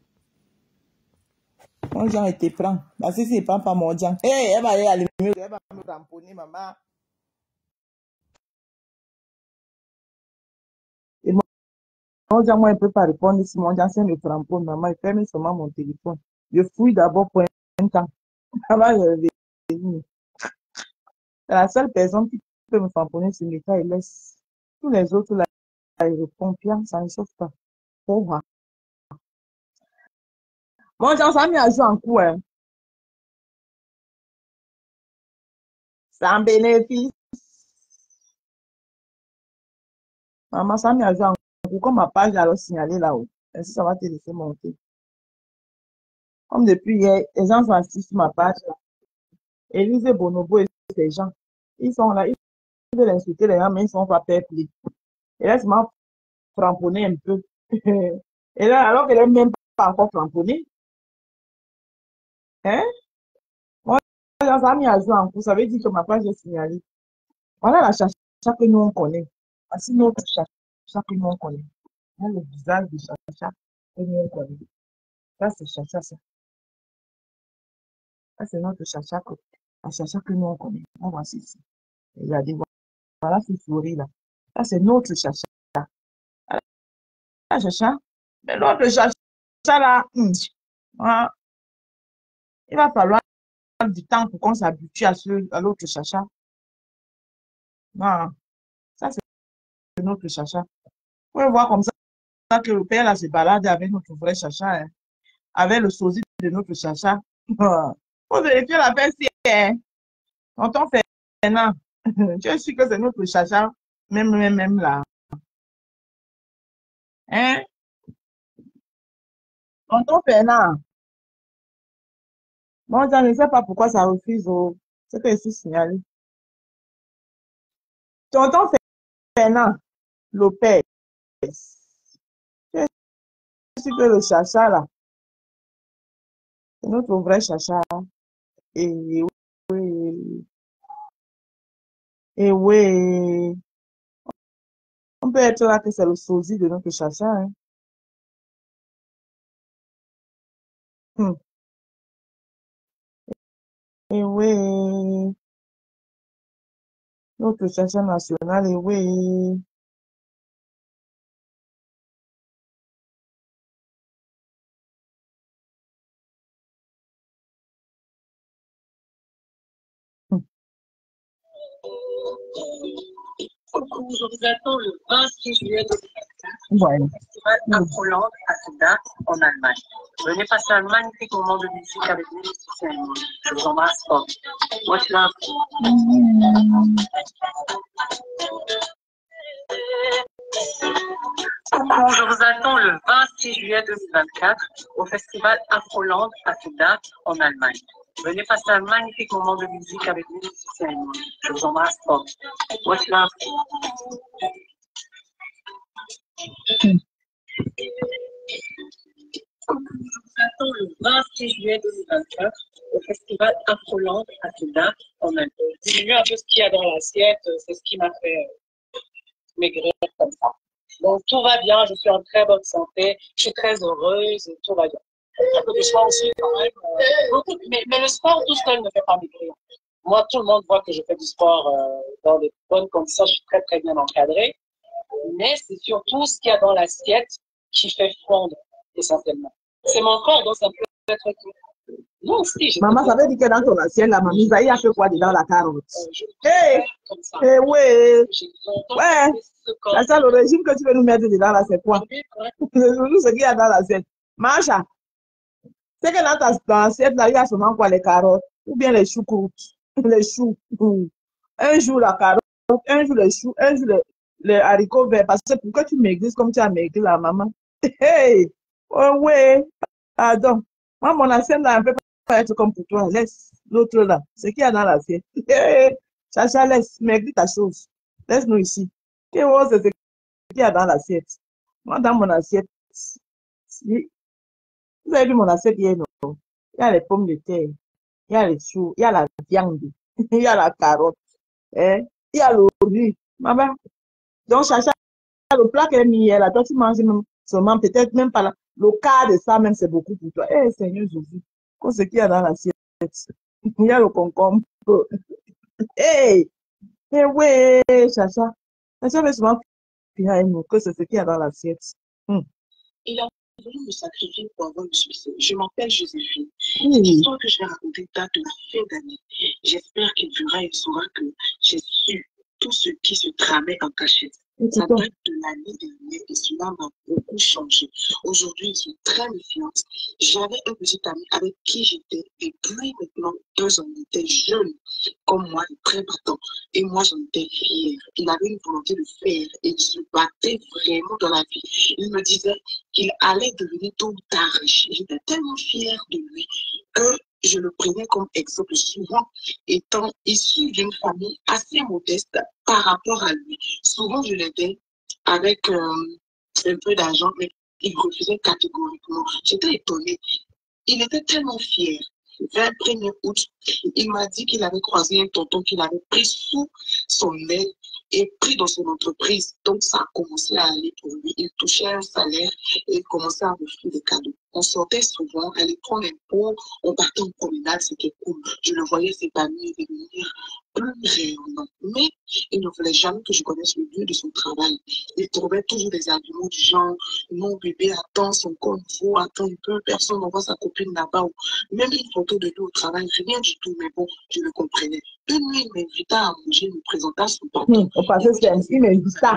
Maman Djang, elle te prend. Parce que si elle ne prend pas Maman Djang, eh, hey, elle va aller à l'émule, elle va me flamponner, maman. Et Maman Djang, moi, elle ne peut pas répondre si Maman Djang, c'est me flamponne, maman, elle ferme seulement mon téléphone. Je fouille d'abord pour un temps. Avant de revenir. C'est la seule personne qui peut me flamponner sur l'état et laisse. Tous les autres, là, ils répondent bien, ça ne chauffe pas. Pour moi. Maman Djang, ça m'a mis à jouer en coup, hein. Sans bénéfice. Maman, ça m'a joué en coup. Comme ma page, alors signaler là-haut. Ainsi, ça va te laisser monter. Comme depuis hier, les gens sont assis sur ma page. Élise Bonobo et ces gens, ils sont là, ils veulent insulter les gens, mais ils ne sont pas peuplés. Et là, ça m'a framponné un peu. Et là, alors qu'elle n'est même pas encore framponnée. Hein? Moi, ça a mis à jouer en coup. Ça veut dire que ma page est signalée. Voilà la chacha que nous on connaît. Voici notre chacha que nous on connaît. Voilà le visage de chacha que nous on connaît. Ça, c'est chacha, ça. Ça, c'est notre chacha, la chacha que nous on connaît. On voit ici. Regardez, voilà ce sourire là. Ça, c'est notre chacha. La chacha. Mais l'autre chacha là, hum, voilà. Il va falloir du temps pour qu'on s'habitue à, à l'autre chacha. Voilà. Ça, c'est notre chacha. Vous pouvez voir comme ça que le père là se balade avec notre vrai chacha, hein, avec le sosie de notre chacha. Il faut vérifier la personne. Hein. Tonton Fernand, je suis que c'est notre chacha, même, même, même là. Hein? Tonton Fernand. Bon, je ne sais pas pourquoi ça refuse. Oh. C'est que je suis signalé. Tonton Fernand Lopez. Je suis que le chacha là. C'est notre vrai chacha. Et oui. Et oui. On peut être là que c'est le sosie de notre chacha. Hein. Hmm. Et oui. Notre chacha national, et oui. Je vous attends le vingt-six juillet deux mille vingt-quatre Ouais. au festival Afroland à Fulda, en Allemagne. Venez passer un magnifique moment de musique avec les musiciens allemands. Je vous embrasse fort. Much love. Coucou, je vous attends le vingt-six juillet deux mille vingt-quatre au festival Afroland à Fulda, en Allemagne. Venez passer un magnifique moment de musique avec les musiciens. Je vous embrasse fort. Much love. Le vingt-six juillet deux mille vingt-quatre, au festival Afroland à Kenda, on a diminué un peu ce qu'il y a dans l'assiette, c'est ce qui m'a fait euh, maigrir comme ça. Donc tout va bien, je suis en très bonne santé, je suis très heureuse, tout va bien. Un peu de sport aussi quand même, euh, beaucoup, mais, mais le sport tout seul ne fait pas maigrir. Moi, tout le monde voit que je fais du sport euh, dans de bonnes conditions, je suis très très bien encadrée, mais c'est surtout ce qu'il y a dans l'assiette qui fait fondre essentiellement. C'est mon corps, donc ça peut être tout. Non, si, Maman, ça veut dire que dans ton assiette, la mamie, ça y a fait quoi dedans la carotte? Hé, hey, hey, ouais, ouais, ça, ça, le régime que tu veux nous mettre dedans là, c'est quoi? Ce qu'il y a dans l'assiette. Macha, c'est que dans ta dans l'assiette là, il y a seulement quoi, les carottes, ou bien les choucroutes, les choux. Un jour la carotte, un jour les choux, un jour les, les haricots verts, parce que pourquoi tu maigris comme tu as maigri la maman? Hey, oh ouais, pardon. Moi, mon assiette là, un peu pas être comme pour toi. Laisse l'autre là. Ce qu'il y a dans l'assiette. Chacha, laisse. Maigris ta chose. Laisse-nous ici. Qu'est-ce que c'est ce qu'il y a dans l'assiette? Moi, dans mon assiette, si, vous avez vu mon assiette hier, non? Il y a les pommes de terre. Il y a les choux. Il y a la viande. Il y a la carotte. Hein? Il y a le riz. Maman. Donc, Chacha, le plat qu'elle a mis hier là, toi, tu manges même seulement, peut-être même pas là. Le quart de ça, même, c'est beaucoup pour toi. Eh, Seigneur Jésus. Qu'est-ce qu'il y a dans l'assiette? Il y a le concombre. Hey! Eh ouais, Chacha. Chacha veut souvent finir avec nous que c'est ce qu'il y a dans l'assiette. Hmm. Il a voulu me sacrifier pour avoir le succès. Je m'appelle Joséphine. Hmm. Cette histoire que je vais raconter date de la fin d'année. J'espère qu'il verra et saura que j'ai su tout ce qui se tramait en cachette. Ça date de l'année dernière et cela m'a beaucoup changé. Aujourd'hui, je suis très méfiante. J'avais un petit ami avec qui j'étais depuis maintenant deux ans. Il était jeune, comme moi, et très battant. Et moi, j'en étais fière. Il avait une volonté de faire et il se battait vraiment dans la vie. Il me disait qu'il allait devenir tôt ou tard riche. J'étais tellement fière de lui que je le prenais comme exemple souvent, étant issu d'une famille assez modeste par rapport à lui. Souvent, je l'aidais avec euh, un peu d'argent, mais il refusait catégoriquement. J'étais étonnée. Il était tellement fier. vingt premier août, il m'a dit qu'il avait croisé un tonton qu'il avait pris sous son aile et pris dans son entreprise. Donc, ça a commencé à aller pour lui. Il touchait un salaire et il commençait à offrir des cadeaux. On sortait souvent, aller prendre un pot, on partait en promenade, c'était cool. Je le voyais s'épanouir et devenir plus rayonnant. Mais il ne voulait jamais que je connaisse le lieu de son travail. Il trouvait toujours des arguments du genre, non bébé, attends, son compte vaut, attends un peu, personne n'envoie sa copine là-bas. Même une photo de lui au travail, rien du tout, mais bon, je le comprenais. Une nuit, il m'invita à manger, il me présenta son patron. Hmm. Au passé, c'est ainsi, mais ça.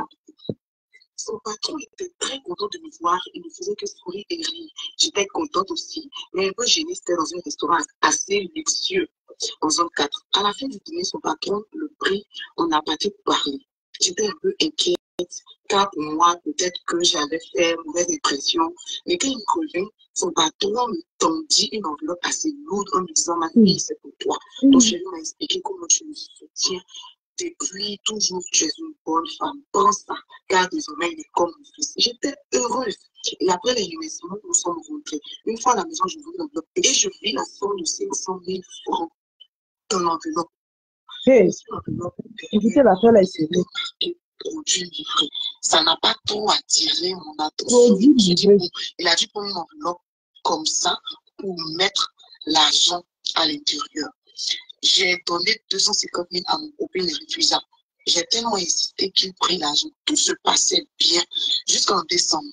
Son patron était très content de me voir, il ne faisait que sourire et rire. J'étais contente aussi, mais un peu gênée, c'était dans un restaurant assez luxueux, en zone quatre. À la fin du dîner, son patron le prit, on a parti pour parler. J'étais un peu inquiète, car pour moi, peut-être que j'avais fait mauvaise impression, mais quand il me revint, son patron me tendit une enveloppe assez lourde en me disant, ma fille, c'est pour toi. Mm. Donc, je lui ai expliqué comment tu me soutiens. Depuis toujours, tu es une bonne femme. Pense ça, car désormais, il est comme mon fils. J'étais heureuse. Et après les remerciements, nous sommes rentrés. Une fois à la maison, je vis l'enveloppe et je vis la somme de cinq cent mille francs dans l'enveloppe. Hey, écoutez, la seule est serrée. Produit livré. Ça n'a pas trop attiré mon attention. Produit livré. Bon, il a dû prendre une enveloppe comme ça pour mettre l'argent à l'intérieur. J'ai donné deux cent cinquante mille à mon copain, il refusa. J'ai tellement insisté qu'il prit l'argent. Tout se passait bien jusqu'en décembre.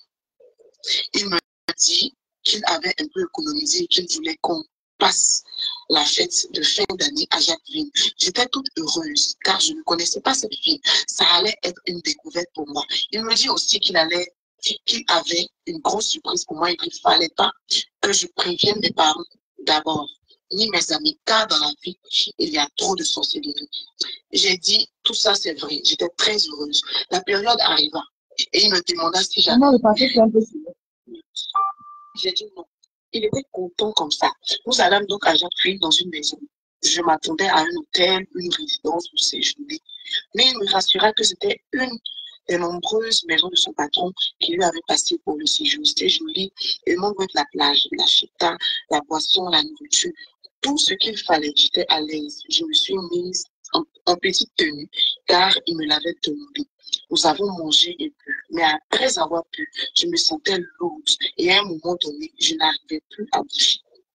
Il me dit qu'il avait un peu économisé et qu'il voulait qu'on passe la fête de fin d'année à Jacqueline. J'étais toute heureuse car je ne connaissais pas cette fille. Ça allait être une découverte pour moi. Il me dit aussi qu'il allait, qu'il avait une grosse surprise pour moi et qu'il ne fallait pas que je prévienne mes parents d'abord, ni mes amis, car dans la vie, il y a trop de sorcellerie. J'ai dit, tout ça c'est vrai. J'étais très heureuse. La période arriva et il me demanda si j'avais... Comment le passé, c'est un peu serré. J'ai dit non. Il était content comme ça. Nous allâmes donc à Jacques-Ville dans une maison. Je m'attendais à un hôtel, une résidence pour séjourner. Mais il me rassura que c'était une des nombreuses maisons de son patron qui lui avait passé pour le séjour. C'était joli. Il m'envoie de la plage, la chita, la boisson, la nourriture, tout ce qu'il fallait. J'étais à l'aise. Je me suis mise en, en petite tenue car il me l'avait demandé. Nous avons mangé et bu, mais après avoir bu, je me sentais lourde et à un moment donné, je n'arrivais plus à bouger.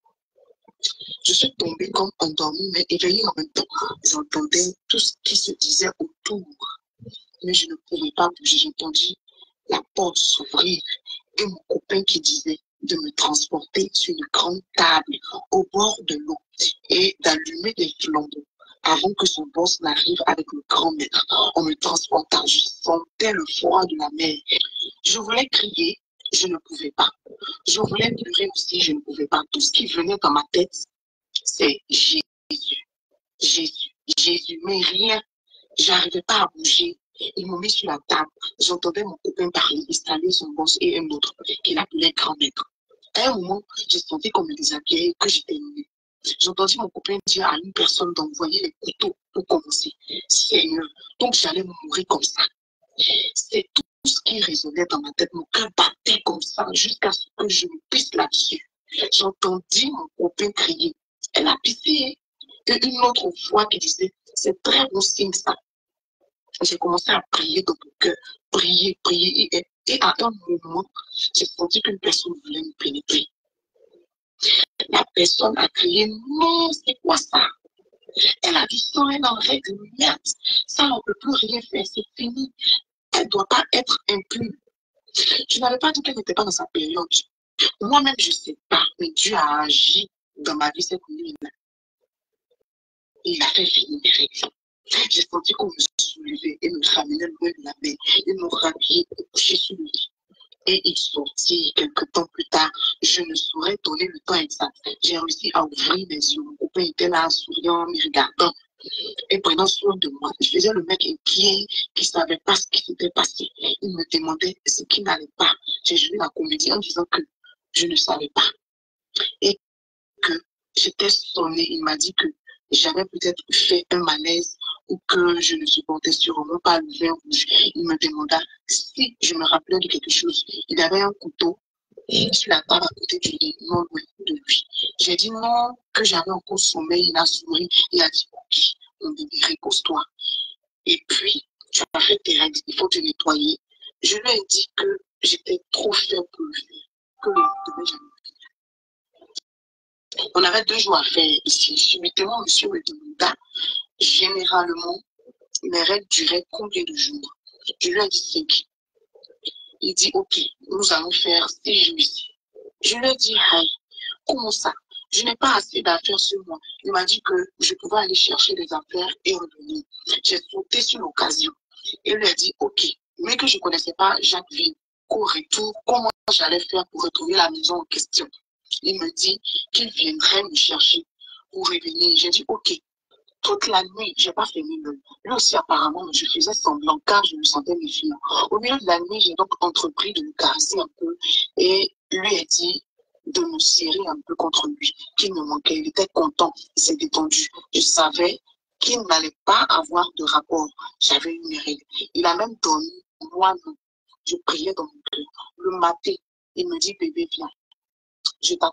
Je suis tombée comme endormie, mais éveillée en même temps. J'entendais tout ce qui se disait autour, mais je ne pouvais pas bouger. J'entendis la porte s'ouvrir et mon copain qui disait de me transporter sur une grande table au bord de l'eau et d'allumer des flambeaux avant que son boss n'arrive avec le grand maître. On me transporta, je sentais le froid de la mer. Je voulais crier, je ne pouvais pas. Je voulais pleurer aussi, je ne pouvais pas. Tout ce qui venait dans ma tête, c'est Jésus, Jésus, Jésus, mais rien. J'arrivais pas à bouger. Ils m'ont mis sur la table. J'entendais mon copain parler, installer son boss et un autre qu'il appelait grand maître. À un moment, j'ai senti qu'on me déshabillait et que j'étais nue. J'entendis mon copain dire à une personne d'envoyer les couteaux pour commencer. Seigneur, donc j'allais mourir comme ça. C'est tout ce qui résonnait dans ma tête. Mon cœur battait comme ça jusqu'à ce que je me pisse là-dessus. J'entendis mon copain crier. Elle a pissé. Et une autre fois qui disait, c'est très bon signe ça. J'ai commencé à prier dans mon cœur, prier, prier. Et, et à un moment, j'ai senti qu'une personne voulait me pénétrer. La personne a crié, non, c'est quoi ça? Elle a dit, non, elle en règle, merde. Ça, on ne peut plus rien faire, c'est fini. Elle ne doit pas être impure. Je n'avais pas dit qu'elle n'était pas dans sa période. Moi-même, je ne sais pas, mais Dieu a agi dans ma vie cette nuit-là. Il a fait finir mes règles. J'ai senti qu'on me soulevait et me ramenait loin de la mer. Ils m'ont rhabillé et couché sur le lit. Et il sortit quelque temps plus tard. Je ne saurais donner le temps exact. J'ai réussi à ouvrir mes yeux. Mon copain était là, souriant, me regardant et prenant soin de moi. Je faisais le mec inquiet qui ne savait pas ce qui s'était passé. Il me demandait ce qui n'allait pas. J'ai joué la comédie en disant que je ne savais pas. Et que j'étais sonnée. Il m'a dit que j'avais peut-être fait un malaise ou que je ne supportais sûrement pas le vin rouge. Il me demanda si je me rappelais de quelque chose. Il avait un couteau sur la table à côté du lit, non loin de lui. J'ai dit non, que j'avais encore sommeil. Il a souri et a dit ok, mon bébé, repose-toi. Et puis, tu as fait tes règles, il faut te nettoyer. Je lui ai dit que j'étais trop faible pour le faire, que le lendemain, j'allais finir. On avait deux jours à faire ici. Subitement, monsieur me demanda généralement mes règles duraient combien de jours. Je lui ai dit cinq. Il dit ok, nous allons faire six jours ici. Je lui ai dit hey, comment ça? Je n'ai pas assez d'affaires sur moi. Il m'a dit que je pouvais aller chercher des affaires et revenir. J'ai sauté sur l'occasion et lui ai dit ok, mais que je ne connaissais pas Jacques-Ville. Qu'au retour, comment j'allais faire pour retrouver la maison en question. Il me dit qu'il viendrait me chercher pour revenir. J'ai dit ok. Toute la nuit, je n'ai pas fermé l'œil. Lui aussi, apparemment, je faisais semblant car je me sentais méfiant. Au milieu de la nuit, j'ai donc entrepris de le caresser un peu et lui ai dit de me serrer un peu contre lui, qu'il me manquait. Il était content, il s'est détendu. Je savais qu'il n'allait pas avoir de rapport. J'avais une règle. Il a même dormi. Moi, non. Je priais dans mon cœur. Le matin, il me dit, bébé, viens. Je t'attends.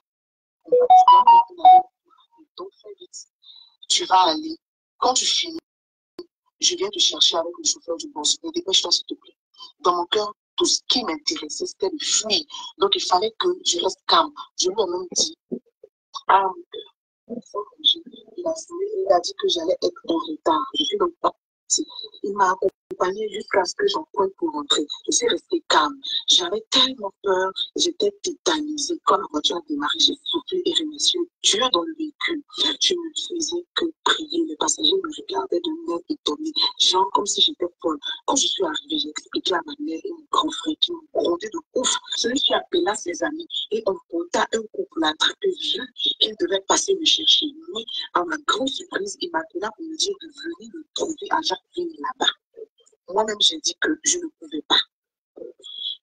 Donc, fais vite. Tu vas aller. Quand tu finis, je viens te chercher avec le chauffeur du bus. Mais dépêche-toi, s'il te plaît. Dans mon cœur, tout ce qui m'intéressait, c'était de fuir. Donc, il fallait que je reste calme. Je lui ai même dit, ah, mon cœur, il a, il a dit que j'allais être en retard. Je suis donc partie. Il m'a accompagné jusqu'à ce que j'emprunte pour rentrer. Je suis restée calme. J'avais tellement peur. J'étais tétanisée. Quand la voiture a démarré, j'ai soufflé et remercié Dieu dans le véhicule. Je ne faisais que prier. Les passagers me regardaient de l'air étonné, genre comme si j'étais folle. Quand je suis arrivée, j'ai expliqué à ma mère et mon grand frère qui m'ont grondé de ouf. Celui-ci appela ses amis et on monta un coup pour l'attraper vu qu'il devait passer me chercher. Mais à ma grande surprise, il m'appela pour me dire de venir me trouver à Jacques-Ville là-bas. Moi-même, j'ai dit que je ne pouvais pas. Et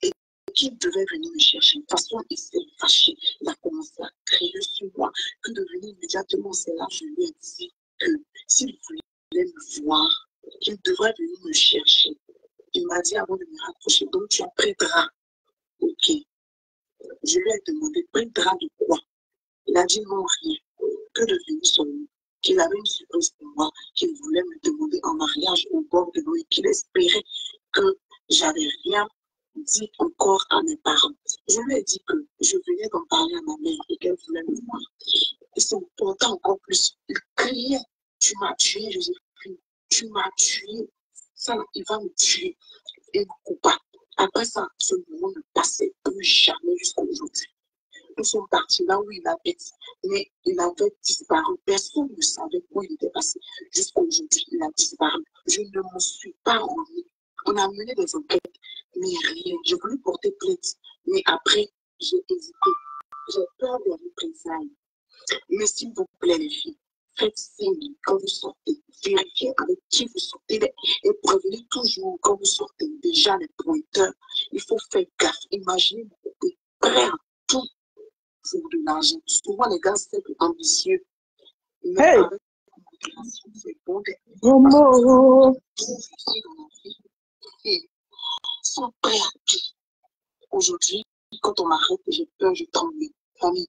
qu'il devait venir me chercher. De toute façon, il s'est fâché. Il a commencé à crier sur moi. Que de venir immédiatement, c'est là que je lui ai dit que s'il voulait me voir, qu'il devrait venir me chercher. Il m'a dit avant de me raccrocher, donc tu as pris drap. Ok. Je lui ai demandé, pris drap de quoi? Il a dit non, rien. Que de venir seulement. Qu'il avait une surprise pour moi, qu'il voulait me demander en mariage au bord de l'eau et qu'il espérait que j'avais rien dit encore à mes parents. Je lui ai dit que je venais d'en parler à ma mère et qu'elle voulait me voir. Et c'est important encore plus. Il criait, tu m'as tué, Joséphine, tu m'as tué. Ça, il va me tuer. Et me coupa. Après ça, ce moment ne passait plus jamais jusqu'à aujourd'hui. Nous sommes partis là où il habite, mais il avait disparu. Personne ne savait où il était passé. Jusqu'à aujourd'hui, il a disparu. Je ne m'en suis pas remis. On a mené des enquêtes, mais rien. J'ai voulu porter plainte, mais après, j'ai hésité. J'ai peur des représailles. Mais s'il vous plaît, les filles, faites signe quand vous sortez. Vérifiez avec qui vous sortez et prévenez toujours quand vous sortez. Déjà, les pointeurs, il faut faire gaffe. Imaginez, vous êtes prêt à tout pour de l'argent. Souvent, les gars, c'est ambitieux. Mais Hey! avec une motivation, c'est bon. Momo! Ils sont prêts à tout. Aujourd'hui, quand on m'arrête et j'ai peur, je tombe. Famille,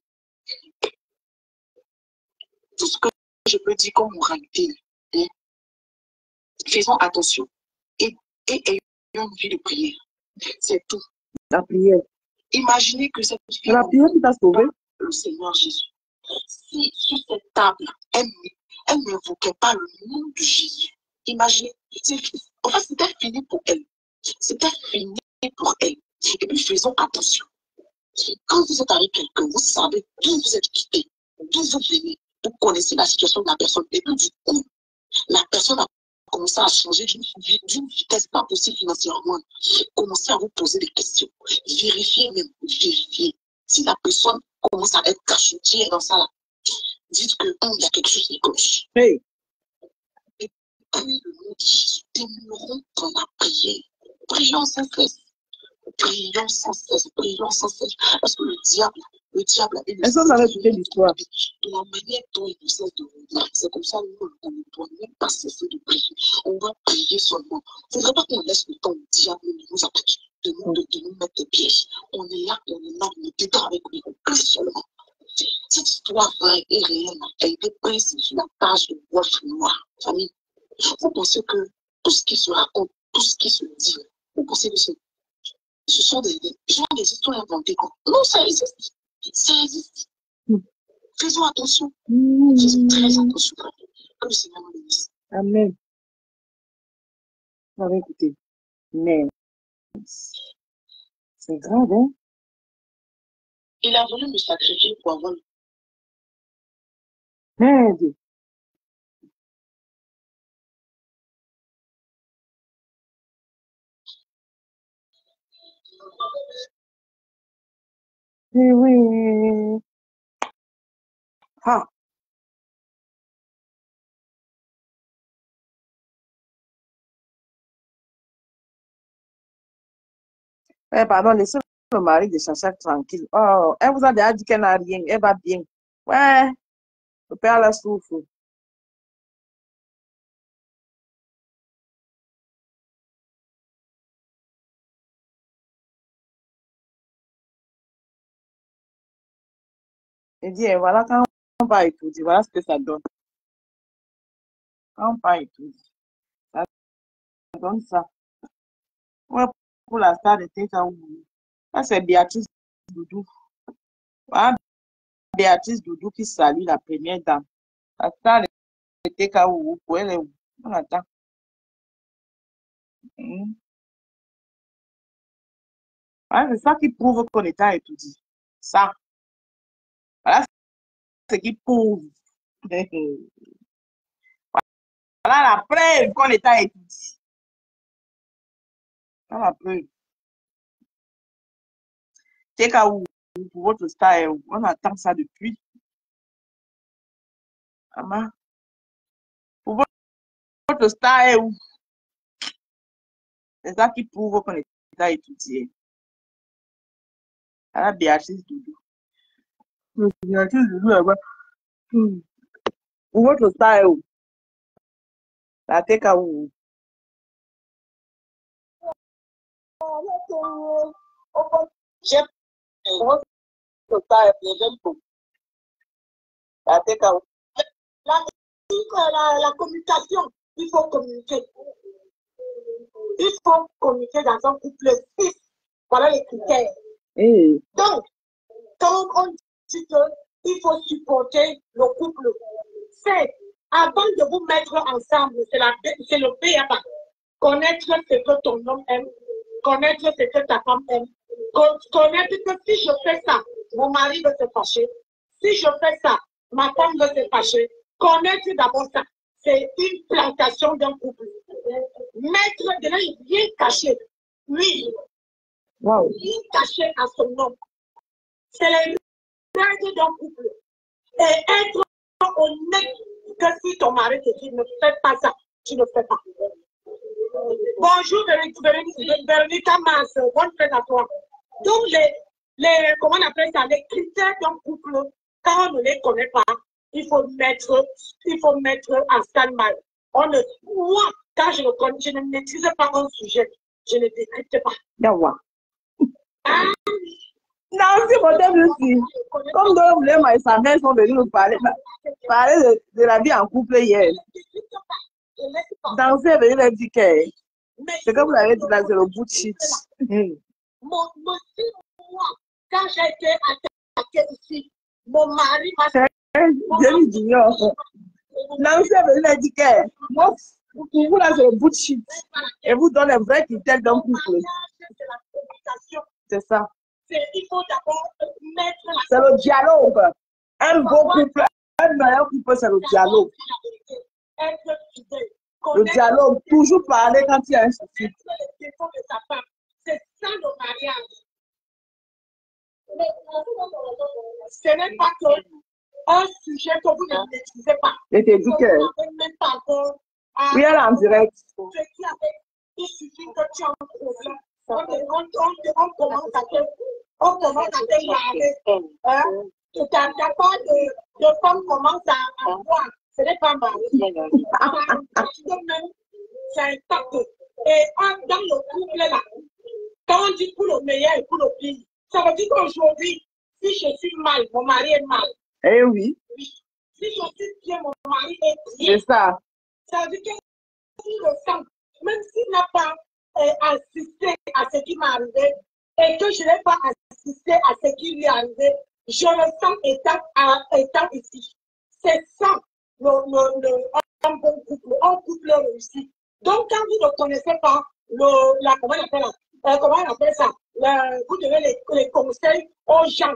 tout ce que je peux dire comme moralité, hein, faisons attention et, et ayons une vie de prière. C'est tout. La prière. Imaginez que cette C'est fille la prière qui t'a sauvé. le Seigneur Jésus. Si sur cette table, elle, elle n'invoquait pas le nom de Jésus, imaginez, en fait, c'était fini pour elle. C'était fini pour elle. Et puis faisons attention. Quand vous êtes avec quelqu'un, vous savez d'où vous êtes quitté, d'où vous venez, vous connaissez la situation de la personne. Et puis du coup, la personne a commencé à changer d'une vitesse pas possible financièrement. Commencez à vous poser des questions. Vérifiez même, vérifiez. Si la personne commence à être cachotière dans ça, là, dites que oh, il y a quelque chose qui cloche. Hey! Et puis le nom de Jésus, demeurons dans la prière. Prions sans cesse. Prions sans cesse, prions sans cesse. Parce que le diable, le diable, il Est-ce qu'on avait écouté l'histoire? de la manière dont il ne cesse de revenir. C'est comme ça, nous, on ne doit même pas cesser de prier. On doit prier seulement. Il ne faudrait pas qu'on laisse le temps au diable de nous attaquer, de nous, de, de nous mettre des pièges. On est là, on est là, on est dedans avec lui. On prie seulement. Cette histoire vraie et réelle a été prise sur la page de Wolf Noir. Famille, vous pensez que tout ce qui se raconte, tout ce qui se dit, vous pensez que ce Ce sont des, des, ce sont des histoires inventées. Non, ça existe. Ça existe. Mm. Faisons attention. Mm. Faisons très attention. Que le Seigneur nous bénisse. Amen. On va écouter. Mais c'est grave, hein? Il a voulu me sacrifier pour avoir le. Merde. Eh oui. Ah. Eh, pardon, laissez le mari de Chacha tranquille. Oh, elle vous a déjà dit qu'elle n'a rien. Elle va bien. Ouais, le père la souffre. Il dit, eh, voilà, quand on va étudier, voilà ce que ça donne. Quand on va étudier, ça donne ça. Ouais, pour la star de Tekaou. Ça, c'est Béatrice Doudou. Voilà, Béatrice Doudou qui salue la première dame. La star de Tekaou, elle est où? On attend. Mm. Ouais, c'est ça qui prouve qu'on est à étudier. Ça. Voilà ce qui prouve. Voilà la preuve qu'on est à étudier. Voilà la preuve. Tekaou, pour votre star, on attend ça depuis. Maman, pour votre star est où? C'est ça qui prouve qu'on est à étudier. Ah, Béatrice Doudou. Béatrice Doudou, elle va. Ou votre style, la tête à où? J'aime votre style, j'aime beaucoup. La tête à où? La, la, la communication, il faut communiquer. Il faut communiquer dans un couple six. Voilà les critères. Hey. Donc, quand on dit qu'il faut supporter le couple, c'est avant de vous mettre ensemble, c'est le P A B. Connaître ce que ton homme aime, connaître ce que ta femme aime, connaître que si je fais ça, mon mari va se fâcher. Si je fais ça, ma femme va se fâcher. Connaître d'abord ça, c'est une plantation d'un couple. Mettre de l'air bien caché, oui, Wow. bien caché à son nom. C'est les règles d'un couple. Et être honnête que si ton mari te dit ne fais pas ça, tu ne fais pas. Bonjour Véronique Mars, bonne fête à toi. Donc les, les, comment on appelle ça, les critères d'un couple, quand on ne les connaît pas, il faut mettre, il faut mettre en stand-by. On ne, moi, quand je ne connais, je ne maîtrise pas un sujet, je ne décrypte pas. Yawa. Ah, Non, c'est mon thème aussi. Comme donc, les maïsandins sont venus nous parler, parler de, de la vie en couple hier. Danser, venir leur dire que c'est comme vous l'avez dit là, c'est le bout de shit. Mon, mon, moi, quand j'ai été attaquée ici, mon mari m'a fait. Je lui dis, Nancy est venue leur dire que moi, pour vous là, c'est le bout de shit. Et vous donne les vrais critères d'un couple. C'est ça. Il faut d'abord mettre la. C'est le dialogue. Un bon couple, un meilleur couple, c'est le dialogue. Être fidèle. Le dialogue, toujours parler quand il y a un souci. C'est ça le mariage. Ce n'est pas que un sujet que vous ne maîtrisez pas. Je te dis que. Oui, elle est en direct. Il suffit que tu as un problème. On, on, on, on commence à te, on commence à te regarder. Hein? Que ta, ta part de, de femme commence à, à voir. Ce n'est pas mal. C'est un pacte. Et dans le couple là, quand on dit pour le meilleur et pour le pire, ça veut dire qu'aujourd'hui, si je suis mal, mon mari est mal. Eh oui. Oui. Si je suis bien, mon mari est bien. C'est ça. Ça veut dire que si le sens, même s'il n'a pas euh, assisté à ce qui m'est arrivé et que je n'ai pas assisté à ce qui lui est arrivé, je le sens étant, à, étant ici. C'est ça, le, le, le, un bon couple, un couple réussi. Donc, quand vous ne connaissez pas le, la, comment on appelle, euh, comment on appelle ça, le, vous donnez les, les conseils aux gens.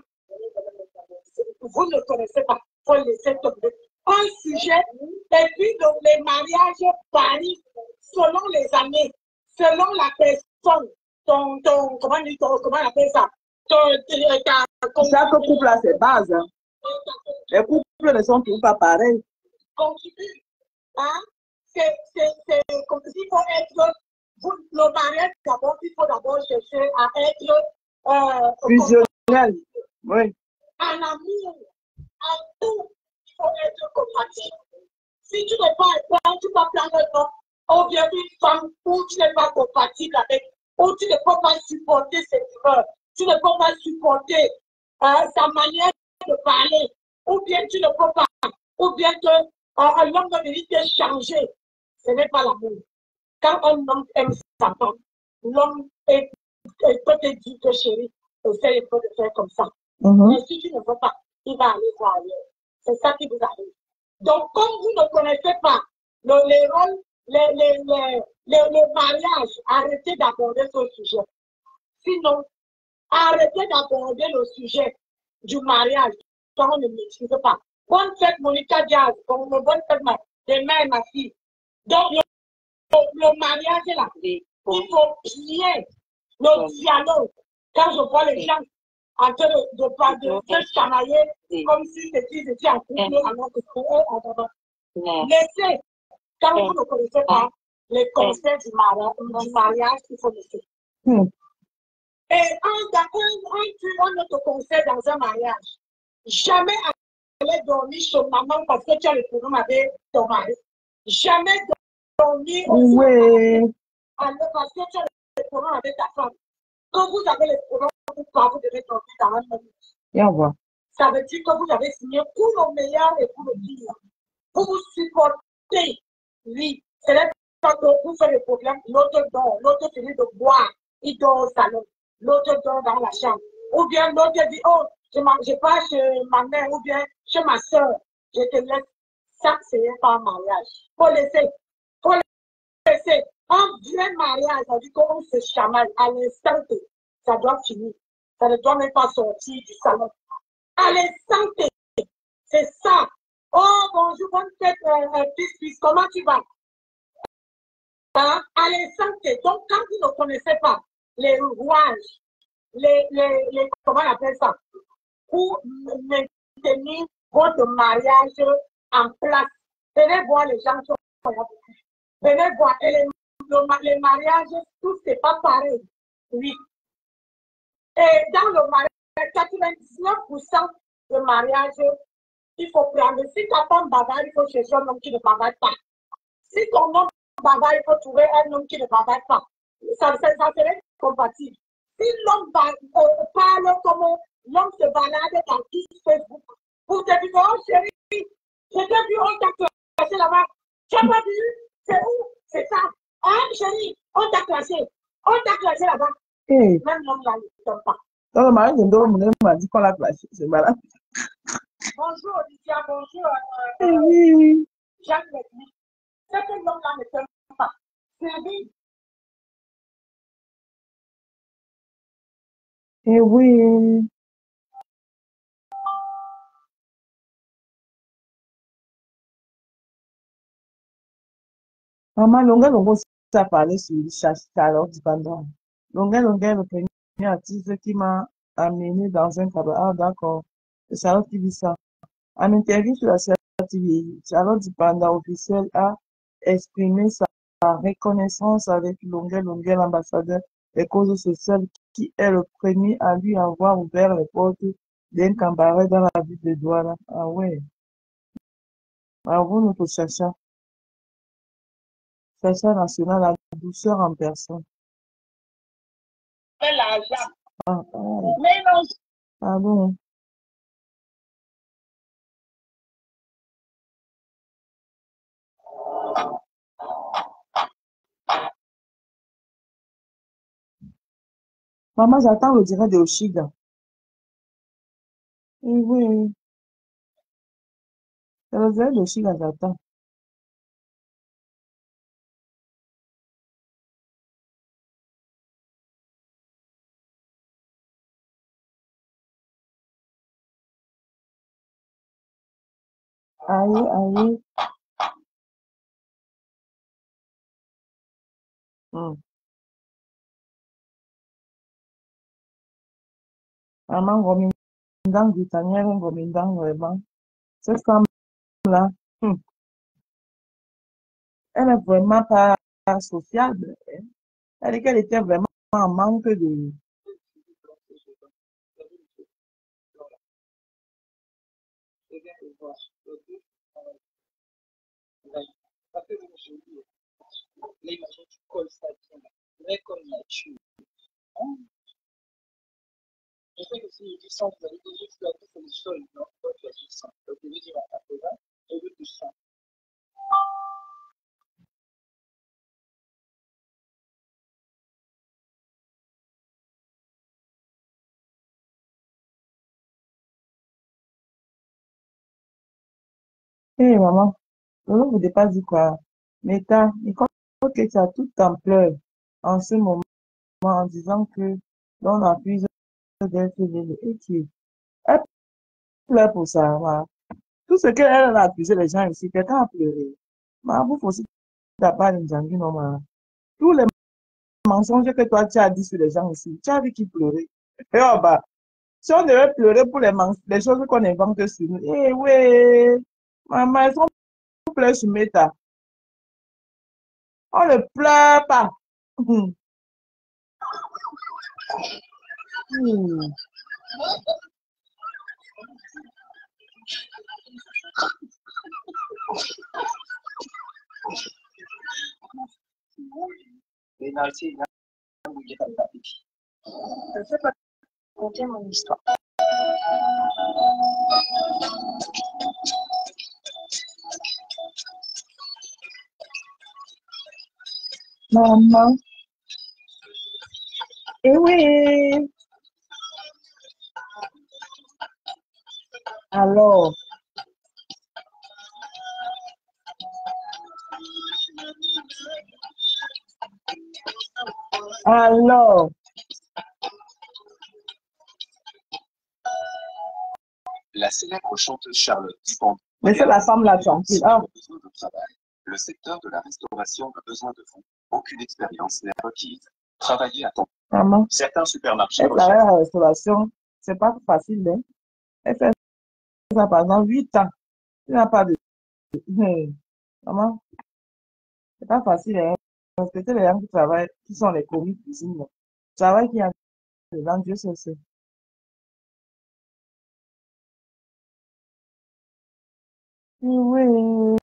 Vous ne connaissez pas, il faut laisser tomber. Un sujet, et puis donc, les mariages varient selon les années, selon la personne, ton, ton, comment, ton, comment on appelle ça, ton, ta, chaque couple a ses bases. Hein. Les couples ne sont toujours pas pareils. Contribue. Hein? C'est comme s'il faut être, vous, le mariage d'abord, il faut d'abord chercher à être euh, fusionnel. Oui. En amour, en tout, il faut être compatible. Si tu n'es pas un plan, tu vas prendre un homme, ou bien une femme où tu n'es pas compatible avec, où tu ne peux pas supporter ses humeurs, tu ne peux pas supporter euh, sa manière de parler, ou bien tu ne peux pas, ou bien que euh, un homme va venir te changer. Ce n'est pas l'amour. Quand un homme aime sa femme, l'homme peut te dire que chérie, essaye de faire comme ça. Mm-hmm. Mais si tu ne veux pas, il va aller voir ailleurs. C'est ça qui vous arrive. Donc, comme vous ne connaissez pas le, les rôles, les, les, les, les, les mariages, arrêtez d'aborder ce sujet. Sinon, arrêtez d'aborder le sujet du mariage quand on ne maîtrise pas. Bonne fête, Monica Diaz. Bonne fête, ma, des mères, ma fille. Donc, le, le, le mariage est là. Il faut bien le dialogue. Quand je vois les gens en train de, de, de, de se chamailler comme si c'était étaient en couple alors que c'est eux en train de laisser. Quand vous ne connaissez pas les conseils du mariage, du mariage il faut laisser. Hmm. Et on, on, on, on te conseille dans un mariage. Jamais aller dormir chez maman parce que tu as le problème avec ton mari. Jamais dormir au Oui. parce que tu as le problème avec ta femme. Quand vous avez le problème, vous devez dormir dans la même maison. Ça veut dire que vous avez signé pour le meilleur et pour le pire. Vous vous supportez. Oui. C'est là quand vous faites le problème, l'autre dort, l'autre finit de boire, il dort au salon, l'autre dort dans la chambre. Ou bien l'autre dit, oh, je ne pas chez ma mère ou bien chez ma soeur, je te laisse. Ça, ce n'est pas un mariage. Il faut laisser. Il faut laisser. Un vrai mariage, ça dit qu'on se chamaille à l'instant que ça doit finir. Ça ne doit même pas sortir du salon. À l'instant T. C'est ça. Oh, bonjour, bonne fête, euh, euh, Pis, comment tu vas? Hein? À l'instant T. Donc, quand vous ne connaissez pas les rouages, les, les, les, comment on appelle ça, pour maintenir votre mariage en place, venez voir les gens qui sont là. Venez voir. Et les, les mariages, tous, c'est pas pareil. Oui. Et dans le mariage, quatre-vingt-dix-neuf pour cent de mariage, il faut prendre. Si ta femme bavarde, il faut chercher un homme qui ne bavarde pas. Si ton homme bavarde, il faut trouver un homme qui ne bavarde pas. Ça, ça, ça serait compatible. Si l'homme euh, parle comme l'homme se balade dans tout Facebook, pour te dire, oh chérie, je t'ai vu, on t'a classé là-bas. Tu n'as pas vu? C'est où? C'est ça. Hein, chérie, on t'a classé. On t'a classé là-bas. Hey. Même l'homme là ne t'aime pas. Dans le mariage, on m'a dit qu'on l'a classé. C'est malade. Bonjour, Olivia, bonjour. Euh, eh oui. Jacques Ledley. C'est que l'homme là ne t'aime pas. C'est la vie. Eh oui. Maman, longue, longue, ça parlait sur Charlotte Dupendon. Longue, longue, le premier artiste qui m'a amené dans un cabaret. Ah, d'accord. C'est Charlotte qui dit ça. En interview sur la T V, Charlotte Dupendon officielle a exprimé sa reconnaissance avec Longue, Longue, l'ambassadeur des causes sociales, qui est le premier à lui avoir ouvert les portes d'un cabaret dans la ville de Douala. Ah ouais. Bravo, notre Chacha. Chacha national, la douceur en personne. C'est l'argent. Ah, ah. Mais non. Ah bon. Maman, j'attends le direct de Oshiga. Eh oui. C'est le direct de Oshiga, j'attends. Aïe, aïe. Hmm. Maman, Gomindang, Britannienne, Gomindang, vraiment. Cette femme-là, hmm, elle est vraiment pas sociable. Elle dit qu'elle était vraiment en manque de. Je sais que si du sang, vous allez dire juste la vie, c'est le sol, non? Donc, il y a du sang. Donc, je vais dire à quatre-vingts, je veux du sang. Hé, hey, maman, je ne vous ai pas dit quoi. Mais t'as, il faut que tu as toute en pleurs en ce moment en disant que l'on accuse d'être violée. Et tu, elle pleure pour ça, maman. Tout ce qu'elle a accusé les gens ici, quelqu'un a pleuré. Maman, vous faut aussi d'abord une jangue, non, maman. Tous les mensonges que toi tu as dit sur les gens ici, tu as vu qu'ils pleuraient. Et oh, bah, si on devait pleurer pour les, les choses qu'on invente sur nous, eh oui, maman, elles sont pleurer sur Meta. On ne pleure pas. Hmm. Je ne sais pas raconter mon histoire. Maman. Eh oui. Alors. Alors. La célèbre chanteuse Charlotte Dupont. Mais c'est la femme là tranquille. Ah. Besoin de travail. Le secteur de la restauration a besoin de vous. Aucune expérience n'est requise. Travaillez à temps. Maman. Certains supermarchés Elle travaille à la restauration. C'est pas facile, hein. Elle fait ça pendant huit ans. Tu n'as pas de. Maman. C'est pas facile, hein. Parce que c'est les gens qui travaillent, qui sont les commis cuisine. Le travail qui a dedans, Dieu sait c'est. Oui.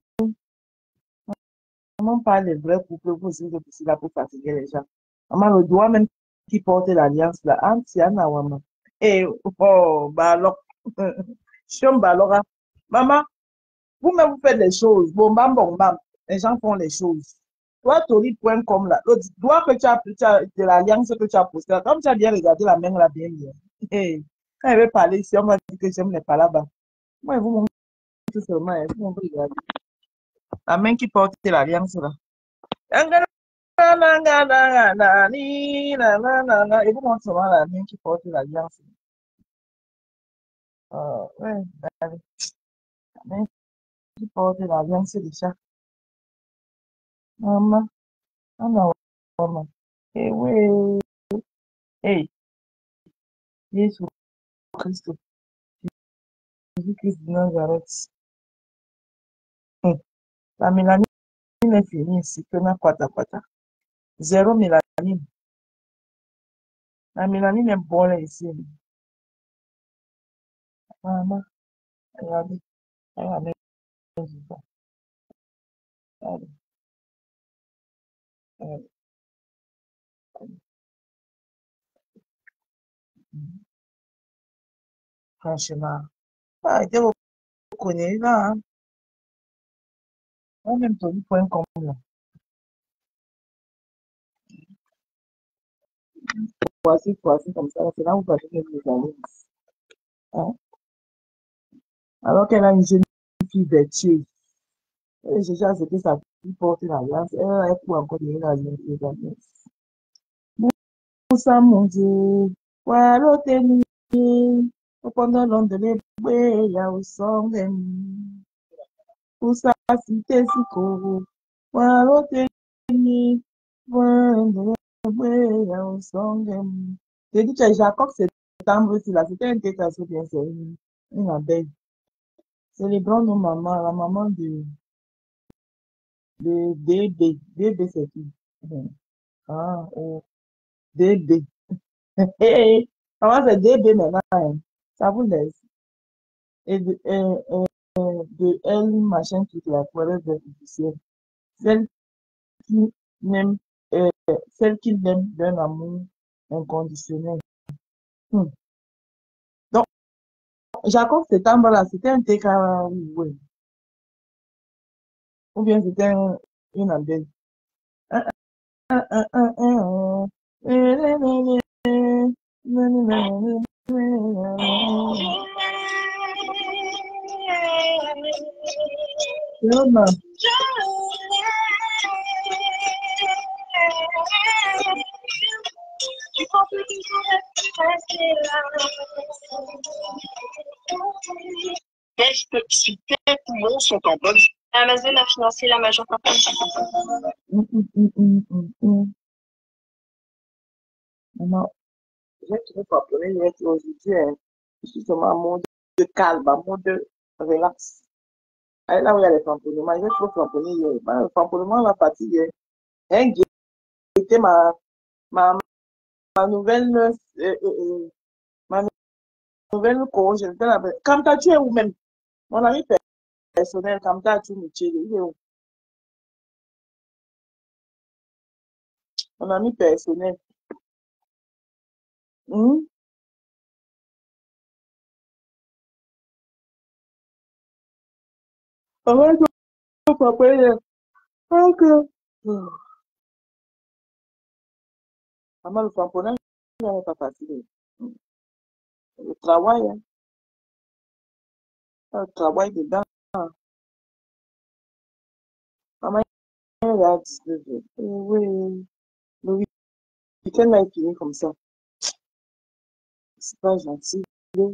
Maman parle des vrais couples pour aussi de là pour fatiguer les gens. Maman, le doigt même qui porte l'alliance là, Antiana, maman. Et, oh, bah alors, chiom, bah alors, hein. Maman, vous-même vous faites les choses. Bon, bam, bon, bam. Les gens font les choses. Toi, Tori point com là, le doigt que tu as, tu as de l'alliance que tu as posté, comme tu as bien regardé la main là, bien, bien. Hey, quand elle veut parler ici, on va dire que j'aime les pas là-bas. Moi, vous montrez seulement, hein, vous montrez, regardez. La main qui porte l'alliance là. Et vous montrez seulement la main qui porte l'alliance. Euh, ouais, regardez. La main qui porte l'alliance déjà. Maman, ah non, maman. Eh oui, hey, Jésus Christ, Jésus-Christ de Nazareth. Hum. La mélanine est finie ici, que n'a pas ta Zéro mélanine. La mélanine est bonne ici. Maman, regardez, regardez. Regardez, regardez. Franchement. Ah, et vous connaissez là, hein? On même Tony point com là. Voici, voici comme ça, c'est là où vous allez mettre les alliances. Hein? Alors qu'elle a une jeune fille vertueuse. Et je cherche que sa fille porte l'alliance. Elle, elle peut encore donner l'alliance, les alliances. Moussa mon Dieu, voilà t'es pendant l'onde de l'éboué, il y a au son des Moussa cité si court, voilà t'es voilà de l'éboué, il y a au son des J'ai dit que Jacob septembre, c'était un détail bien sûr, une abeille. Célébrons nos mamans, la maman de, de D B. D B c'est qui? Ah, oh, D B. Hey, maman c'est D B maintenant, hein. Ça vous laisse. Et de, euh, euh, de elle, machin, toute la toilette artificielle. Celle qui n'aime, euh, celle qui l'aime d'un amour inconditionnel. Hmm. Donc, Jacob septembre là, c'était un T K, oui. Ou bien c'était un, une abeille. Un, un, un, un, un, un. Maman. Si tes poumons sont en bonne... Amazon a financé la majeure partie. Hum, hum, hum, hum, hum, hum. Maman, j'ai trouvé pas pour les lettres aujourd'hui, hein. Je suis seulement en mode de calme, en mode de relax. Allez, là où il y a les framponnements, j'ai trop framponné hier. Bah, le framponnement va partir hier. Hein, c'était ma, ma, ma nouvelle nurse euh, euh, euh, ma nouvelle coach, je vais l'appeler. Kamta, tu es où même? Mon ami personnel, Kamta, tu me tiens. Il est où? Mon ami personnel. Hmm? Avant que papa ait- Ok. Hmm. Maman, le tamponnage n'est pas facile. Hmm. Le travail, hein, le travail dedans. Maman, elle a dix-neuf heures. Eh oui, le week-end là, il finit comme ça. C'est pas gentil.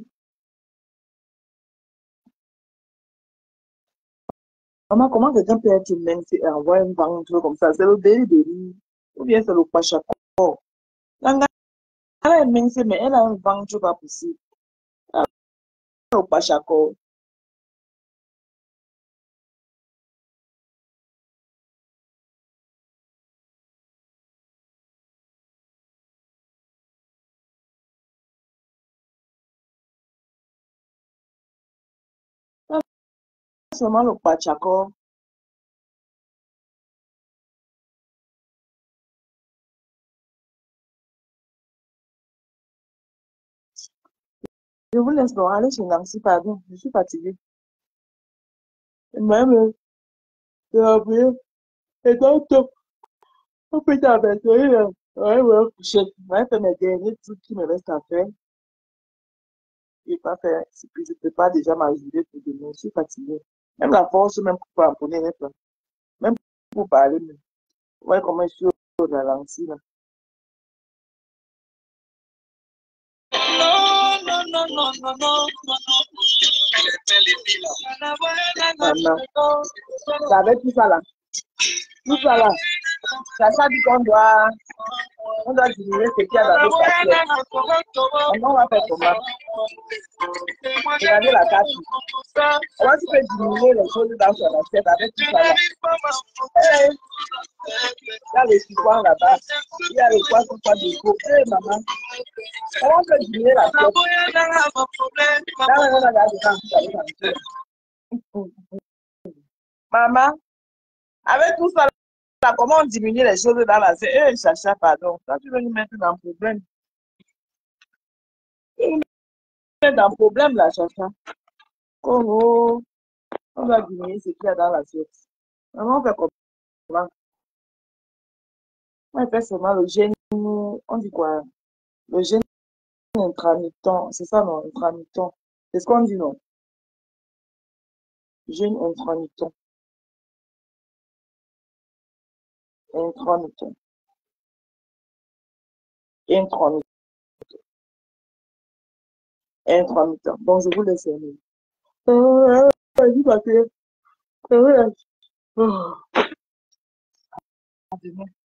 Maman, comment quelqu'un peut être humain et avoir un ventre comme ça? C'est le délit de lui. Ou bien c'est le pachako. La elle est mince, mais elle a un ventre pas possible. Ah, le pachako. Ah, seulement le pachako. Je vous laisse donc aller chez Nancy, pardon. Je suis fatiguée. Même, j'ai oublié. Et donc, on peut t'apercevoir, là. Ouais, ouais, coucher. Je vais faire mes derniers trucs qui me restent à faire. Je vais pas faire. Je ne peux pas déjà m'ajuster pour demain. Je suis fatiguée. Même la force, même pour pardonner, n'est pas. Même pour parler. Même. Ouais, comment je suis au ralenti, là. Non, non, non, non, non, non, non, Maman. Ça avec tout ça, là. Tout ça, là. Ça, ça dit qu'on doit, on doit diminuer ce qu'il y a dans notre assiette. Maintenant, on va faire comment? Regardez la carte. Comment tu peux diminuer les choses dans son assiette avec tout ça, là? Hey, il y a le chiffon là-bas. Il y a le poisson pas de gros. Hey, maman. Comment on peut diminuer l'assiette? Là, on a regardé dans tout ça. Maman, avec tout ça, là, comment on diminue les choses dans l'assiette? Eh, Chacha, pardon. Ça, tu veux nous mettre dans le problème. Tu veux nous mettre dans le problème, là, Chacha. Oh, oh. On va diminuer ce qu'il y a dans l'assiette. Maman, on fait comment? On fait seulement le gène, on dit quoi? Le gène intramittent, c'est ça, non? Intramittent. C'est ce qu'on dit, non? Gène intramittent. Intramittent. Intramittent. Intramittent. Donc, je vous laisse aimer. Euh, vas-y, ma fille. Euh, oh. À demain.